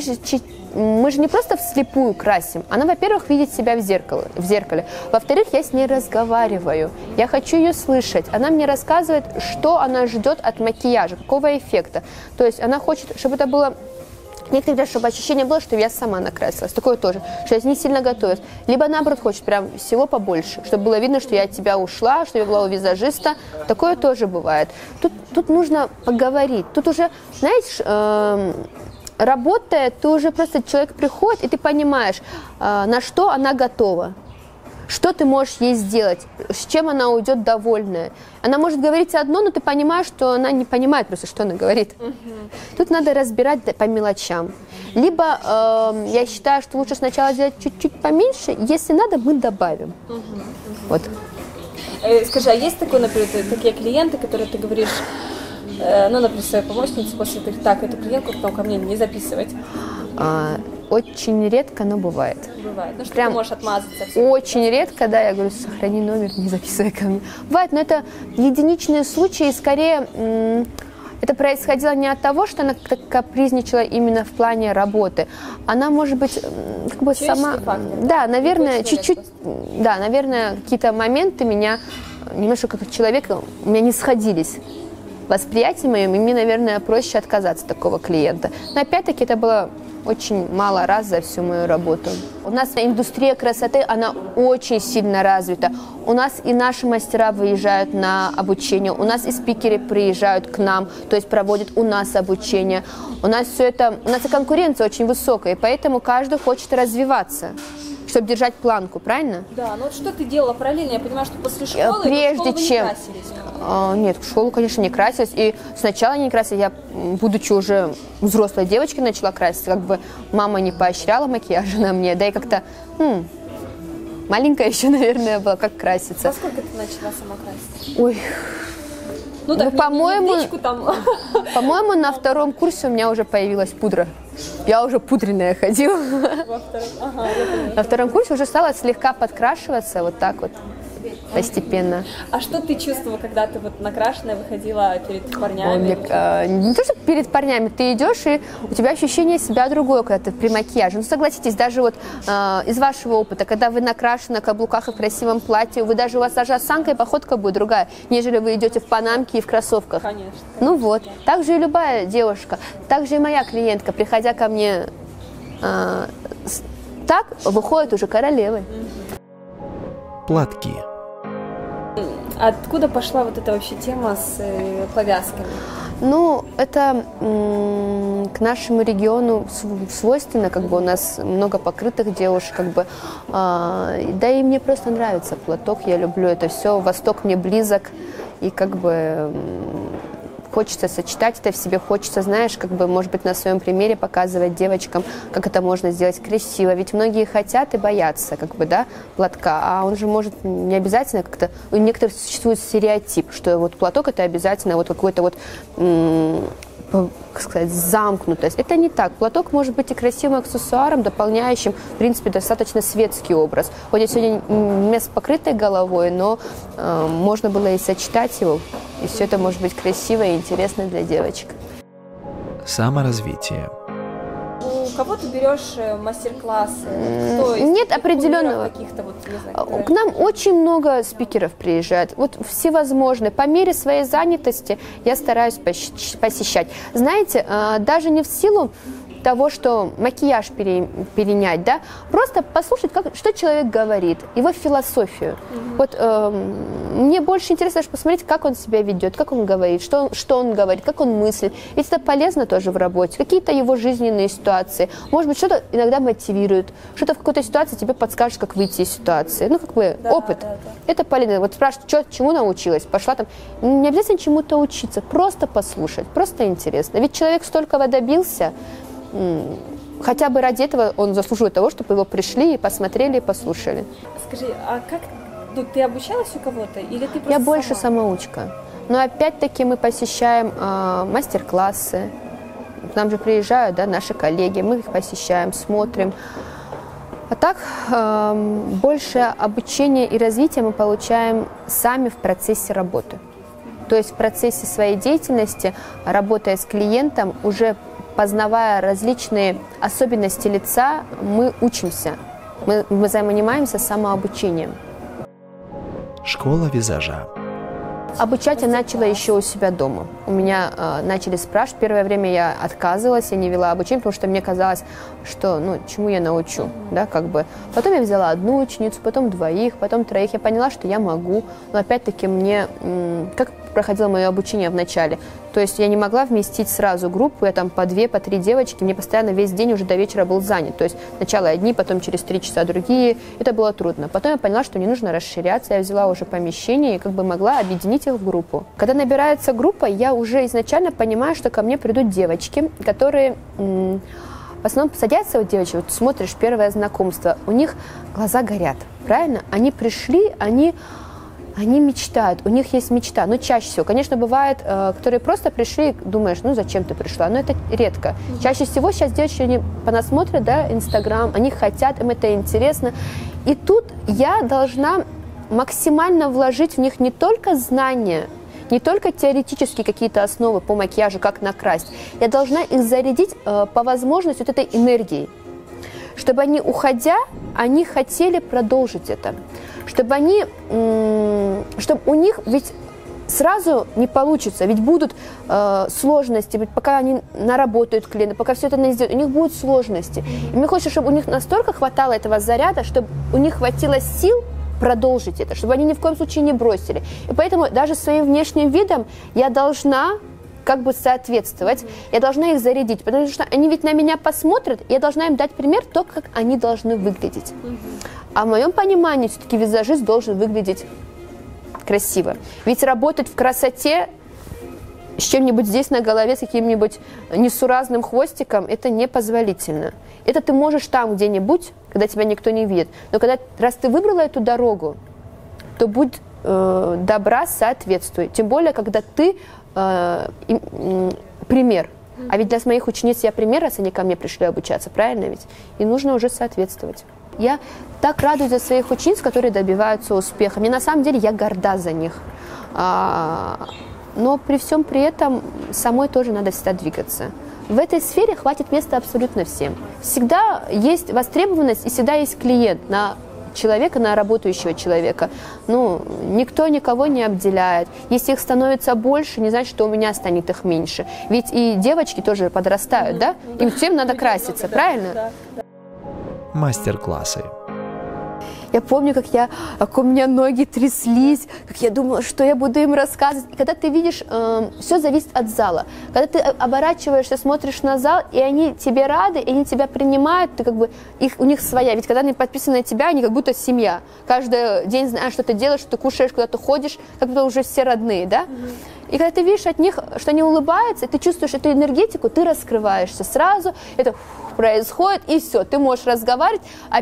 мы же не просто вслепую красим. Она, во-первых, видит себя в зеркале. Во-вторых, я с ней разговариваю. Я хочу ее слышать. Она мне рассказывает, что она ждет от макияжа, какого эффекта. То есть она хочет, чтобы это было... Некоторые говорят, чтобы ощущение было, что я сама накрасилась. Такое тоже, что я не сильно готовилась. Либо наоборот хочет прям всего побольше, чтобы было видно, что я от тебя ушла, что я была у визажиста. Такое тоже бывает. Тут нужно поговорить. Тут уже, знаешь, работая, ты уже просто человек приходит, и ты понимаешь, на что она готова. Что ты можешь ей сделать, с чем она уйдет довольная. Она может говорить одно, но ты понимаешь, что она не понимает просто, что она говорит. Тут надо разбирать по мелочам. Либо я считаю, что лучше сначала сделать чуть-чуть поменьше, если надо, мы добавим. Вот. Скажи, а есть такое, например, такие клиенты, которые ты говоришь, ну, например, своей помощнице, после ты так, эту клиентку потом ко мне не записывать? Очень редко, но бывает. Бывает. Ну, что прям ты можешь отмазаться. Очень редко, да, я говорю, сохрани номер, не записывай ко мне. Бывает, но это единичные случаи, скорее это происходило не от того, что она капризничала именно в плане работы. Она, может быть, как бы сама... Фактор, да, наверное, чуть-чуть... Да, наверное, какие-то моменты меня немножко как человека у меня не сходились. Восприятие мое, и мне, наверное, проще отказаться от такого клиента. Но опять-таки это было очень мало раз за всю мою работу. У нас индустрия красоты, она очень сильно развита. У нас и наши мастера выезжают на обучение, у нас и спикеры приезжают к нам, то есть проводят у нас обучение. У нас все это, у нас и конкуренция очень высокая, и поэтому каждый хочет развиваться, чтобы держать планку, правильно? Да, но вот что ты делала параллельно? Я понимаю, что после школы, прежде чем... вы не красились. Нет, в школу, конечно, не красилась. И сначала не красилась, я, будучи уже взрослой девочкой, начала краситься. Как бы мама не поощряла макияж на мне, да и как-то маленькая еще, наверное, была, как краситься. Во сколько ты начала сама краситься? Ой... Ну, так, по-моему, на втором курсе у меня уже появилась пудра. Я уже пудренная ходила. На втором курсе уже стала слегка подкрашиваться, вот так вот. постепенно. А что ты чувствовала, когда ты вот накрашенная выходила перед парнями? Не то, что перед парнями, ты идешь, и у тебя ощущение себя другое, когда ты при макияже. Ну, согласитесь, даже вот из вашего опыта, когда вы накрашены на каблуках и в красивом платье, у вас даже осанка и походка будет другая, нежели вы идете в панамке и в кроссовках. Конечно. Ну вот, так же и любая девушка, так же и моя клиентка, приходя ко мне так, выходит уже королевой. Платки. Откуда пошла вот эта вообще тема с повязками? Ну, это к нашему региону свойственно, как бы у нас много покрытых девушек, как бы, да и мне просто нравится платок, я люблю это все, Восток мне близок, и как бы хочется сочетать это в себе, хочется, знаешь, как бы, может быть, на своем примере показывать девочкам, как это можно сделать красиво. Ведь многие хотят и боятся, как бы, да, платка, а он же может не обязательно как-то... У некоторых существует стереотип, что вот платок это обязательно вот какой-то вот... как сказать, замкнутость. Это не так. Платок может быть и красивым аксессуаром, дополняющим, в принципе, достаточно светский образ. Хоть я сегодня не с покрытой головой, но можно было и сочетать его, и все это может быть красиво и интересно для девочек. Саморазвитие. У кого ты берешь мастер-классы? Нет определенного. Каких-то, вот, не знаю, к нам очень много спикеров приезжает, вот всевозможные. По мере своей занятости я стараюсь посещать. Знаете, даже не в силу того, что макияж перенять, да, просто послушать, что человек говорит, его философию. Вот мне больше интересно посмотреть, как он себя ведет, как он говорит, что он говорит, как он мыслит. Ведь это полезно тоже в работе. Какие-то его жизненные ситуации. Может быть, что-то иногда мотивирует, что-то в какой-то ситуации тебе подскажет, как выйти из ситуации. Ну, как бы опыт. Да. Это полезно. Вот спрашивают, чему научилась? Пошла там. Не обязательно чему-то учиться, просто послушать, просто интересно. Ведь человек столького добился, хотя бы ради этого он заслуживает того, чтобы его пришли и посмотрели, и послушали. Скажи, а как ты обучалась у кого-то или ты просто Я больше самоучка. Но опять-таки мы посещаем мастер-классы. К нам же приезжают, да, наши коллеги, мы их посещаем, смотрим. А так, больше обучения и развития мы получаем сами в процессе работы. То есть в процессе своей деятельности, работая с клиентом, уже познавая различные особенности лица, мы учимся. Мы занимаемся самообучением. Школа визажа. Обучать я начала еще у себя дома. У меня начали спрашивать. Первое время я отказывалась, я не вела обучение, потому что мне казалось, что, чему я научу, да, как бы. Потом я взяла одну ученицу, потом двоих, потом троих. Я поняла, что я могу, но опять-таки мне, как проходило мое обучение в начале, то есть я не могла вместить сразу группу, я там по 2, по 3 девочки, мне постоянно весь день уже до вечера был занят. То есть сначала одни, потом через 3 часа другие. Это было трудно. Потом я поняла, что не нужно расширяться, я взяла уже помещение и как бы могла объединить их в группу. Когда набирается группа, я уже изначально понимаю, что ко мне придут девочки, которые в основном садятся, вот девочки, вот смотришь первое знакомство, у них глаза горят, правильно? Они пришли, они мечтают, у них есть мечта, но чаще всего, конечно, бывает, которые просто пришли, думаешь, зачем ты пришла, но это редко. Чаще всего сейчас девочки, они по нас смотрят, да, Инстаграм, они хотят, им это интересно, и тут я должна максимально вложить в них не только знания, не только теоретические какие-то основы по макияжу, как накрасить, я должна их зарядить по возможности вот этой энергией, чтобы они, уходя, они хотели продолжить это. Чтобы у них, ведь сразу не получится, ведь будут сложности, ведь пока они наработают клиента, пока все это не сделают, у них будут сложности. И мне хочется, чтобы у них настолько хватало этого заряда, чтобы у них хватило сил продолжить это, чтобы они ни в коем случае не бросили. И поэтому даже своим внешним видом я должна как бы соответствовать, я должна их зарядить, потому что они ведь на меня посмотрят, я должна им дать пример то, как они должны выглядеть. А в моем понимании все-таки визажист должен выглядеть красиво. Ведь работать в красоте с чем-нибудь здесь на голове, с каким-нибудь несуразным хвостиком, это непозволительно. Это ты можешь там где-нибудь, когда тебя никто не видит. Но раз ты выбрала эту дорогу, то будь добра, соответствуй. Тем более, когда ты пример. А ведь для моих учениц я пример, раз они ко мне пришли обучаться, правильно ведь? И нужно уже соответствовать. Я так радуюсь за своих учениц, которые добиваются успеха. Мне на самом деле я горда за них. Но при всем при этом самой тоже надо всегда двигаться. В этой сфере хватит места абсолютно всем. Всегда есть востребованность и всегда есть клиент на человека, на работающего человека. Ну, никто никого не обделяет. Если их становится больше, не значит, что у меня станет их меньше. Ведь и девочки тоже подрастают, да? Им всем надо краситься, правильно? Мастер-классы. Я помню, как у меня ноги тряслись, как я думала, что я буду им рассказывать. И когда ты видишь, все зависит от зала. Когда ты оборачиваешься, смотришь на зал, и они тебе рады, и они тебя принимают, ты как бы у них своя. Ведь когда они подписаны на тебя, они как будто семья. Каждый день знаешь, что ты делаешь, что ты кушаешь, куда ты ходишь, как будто уже все родные, да? И когда ты видишь от них, что они улыбаются, и ты чувствуешь эту энергетику, ты раскрываешься сразу, это происходит, и все, ты можешь разговаривать, а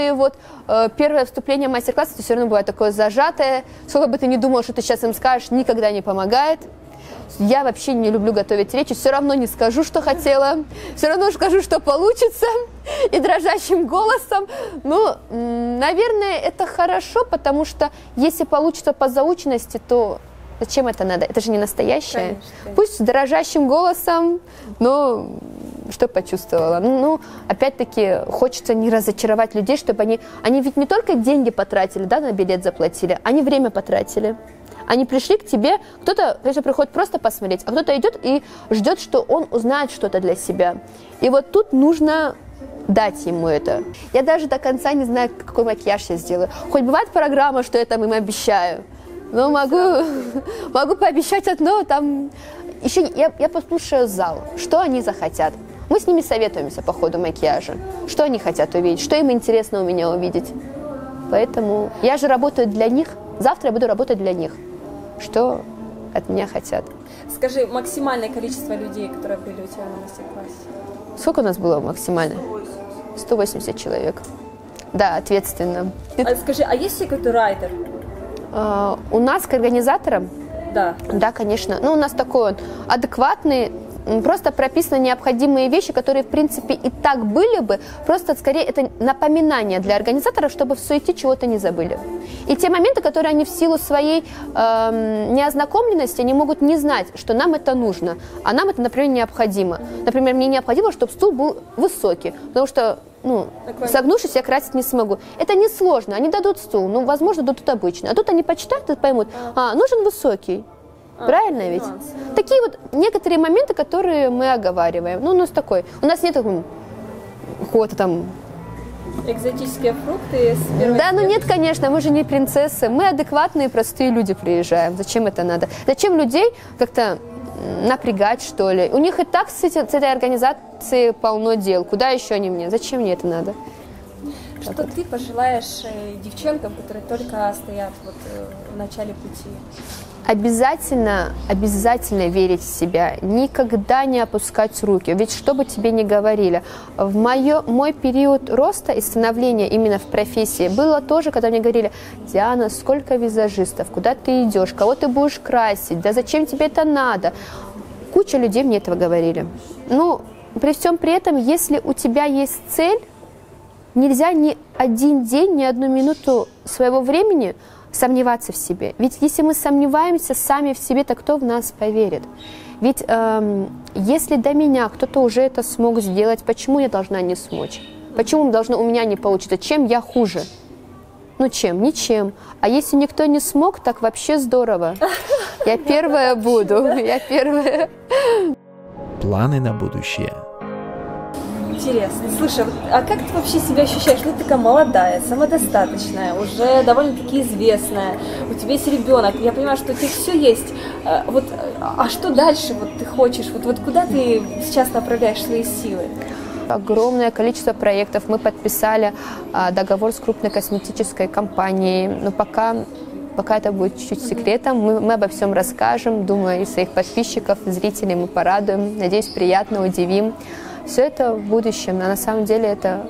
первое вступление в мастер-класс, это все равно бывает такое зажатое, сколько бы ты ни думал, что ты сейчас им скажешь, никогда не помогает. Я вообще не люблю готовить речи, все равно не скажу, что хотела, все равно скажу, что получится, и дрожащим голосом. Ну, наверное, это хорошо, потому что если получится по заученности, то зачем это надо? Это же не настоящее. Конечно. Пусть с дрожащим голосом, но что почувствовала? Ну, опять-таки, хочется не разочаровать людей, чтобы они ведь не только деньги потратили, да, на билет заплатили, они время потратили. Они пришли к тебе, кто-то, конечно, приходит просто посмотреть, а кто-то идет и ждет, что он узнает что-то для себя. И вот тут нужно дать ему это. Я даже до конца не знаю, какой макияж я сделаю. Хоть бывает программа, что я там им обещаю, но могу пообещать одно, там еще я послушаю зал, что они захотят. Мы с ними советуемся по ходу макияжа, что они хотят увидеть, что им интересно у меня увидеть. Поэтому я же работаю для них, завтра я буду работать для них, что от меня хотят. Скажи, максимальное количество людей, которые были у тебя на мастер-классе? Сколько у нас было максимально? 180 человек. Да, ответственно. Скажи, а есть какой-то райтер? У нас к организаторам? Да. Да, конечно. Ну, у нас такой он адекватный, просто прописаны необходимые вещи, которые, в принципе, и так были бы, просто, скорее, это напоминание для организаторов, чтобы в суете чего-то не забыли. И те моменты, которые они в силу своей неознакомленности, они могут не знать, что нам это нужно, а нам это, например, необходимо. Например, мне необходимо, чтобы стул был высокий, потому что, согнувшись, я красить не смогу. Это несложно, они дадут стул, возможно, дадут обычный, а тут они почитают и поймут, нужен высокий. Правильно ведь? Нюансы. Такие вот некоторые моменты, которые мы оговариваем. Ну, у нас нет какого-то там... Экзотические фрукты с первой... Да, нет, конечно, мы же не принцессы. Мы адекватные, простые люди приезжаем. Зачем это надо? Зачем людей как-то напрягать, что ли? У них и так с этой организацией полно дел. Куда еще они мне? Зачем мне это надо? Что ты пожелаешь девчонкам, которые только стоят в начале пути? Обязательно верить в себя, никогда не опускать руки. Ведь что бы тебе ни говорили, в мой период роста и становления именно в профессии было тоже, когда мне говорили: Диана, сколько визажистов, куда ты идешь, кого ты будешь красить, да зачем тебе это надо? Куча людей мне этого говорили. При всем при этом, если у тебя есть цель, нельзя ни один день, ни одну минуту своего времени сомневаться в себе. Ведь если мы сомневаемся сами в себе, то кто в нас поверит? Ведь если до меня кто-то уже это смог сделать, почему я должна не смочь? Почему у меня не получится? Чем я хуже? Чем? Ничем. А если никто не смог, так вообще здорово. Я первая буду. Я первая. Планы на будущее. Интересно. Слушай, а как ты вообще себя ощущаешь? Ты такая молодая, самодостаточная, уже довольно-таки известная. У тебя есть ребенок. Я понимаю, что у тебя все есть. А что дальше ты хочешь? Куда ты сейчас направляешь свои силы? Огромное количество проектов. Мы подписали договор с крупной косметической компанией. Но пока это будет чуть-чуть секретом. Мы обо всем расскажем. Думаю, и своих подписчиков, зрителей мы порадуем. Надеюсь, приятно удивим. Все это в будущем, а на самом деле это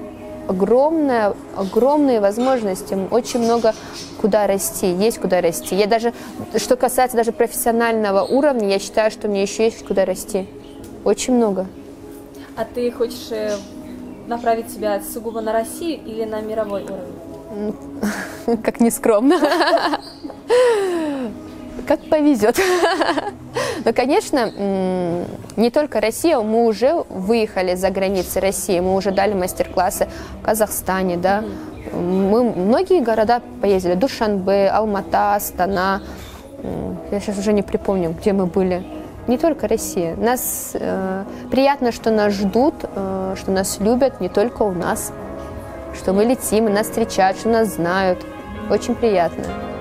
огромные возможности, очень много куда расти, есть куда расти. Я даже, что касается даже профессионального уровня, я считаю, что мне еще есть куда расти, очень много. А ты хочешь направить себя сугубо на Россию или на мировой уровень? Как не скромно. Как повезет. Но, конечно, не только Россия, мы уже выехали за границы России, мы уже дали мастер-классы в Казахстане, да. Мы многие города поездили, Душанбе, Алмата, Астана. Я сейчас уже не припомню, где мы были. Не только Россия. Нас приятно, что нас ждут, что нас любят не только у нас, что мы летим, и нас встречают, что нас знают. Очень приятно.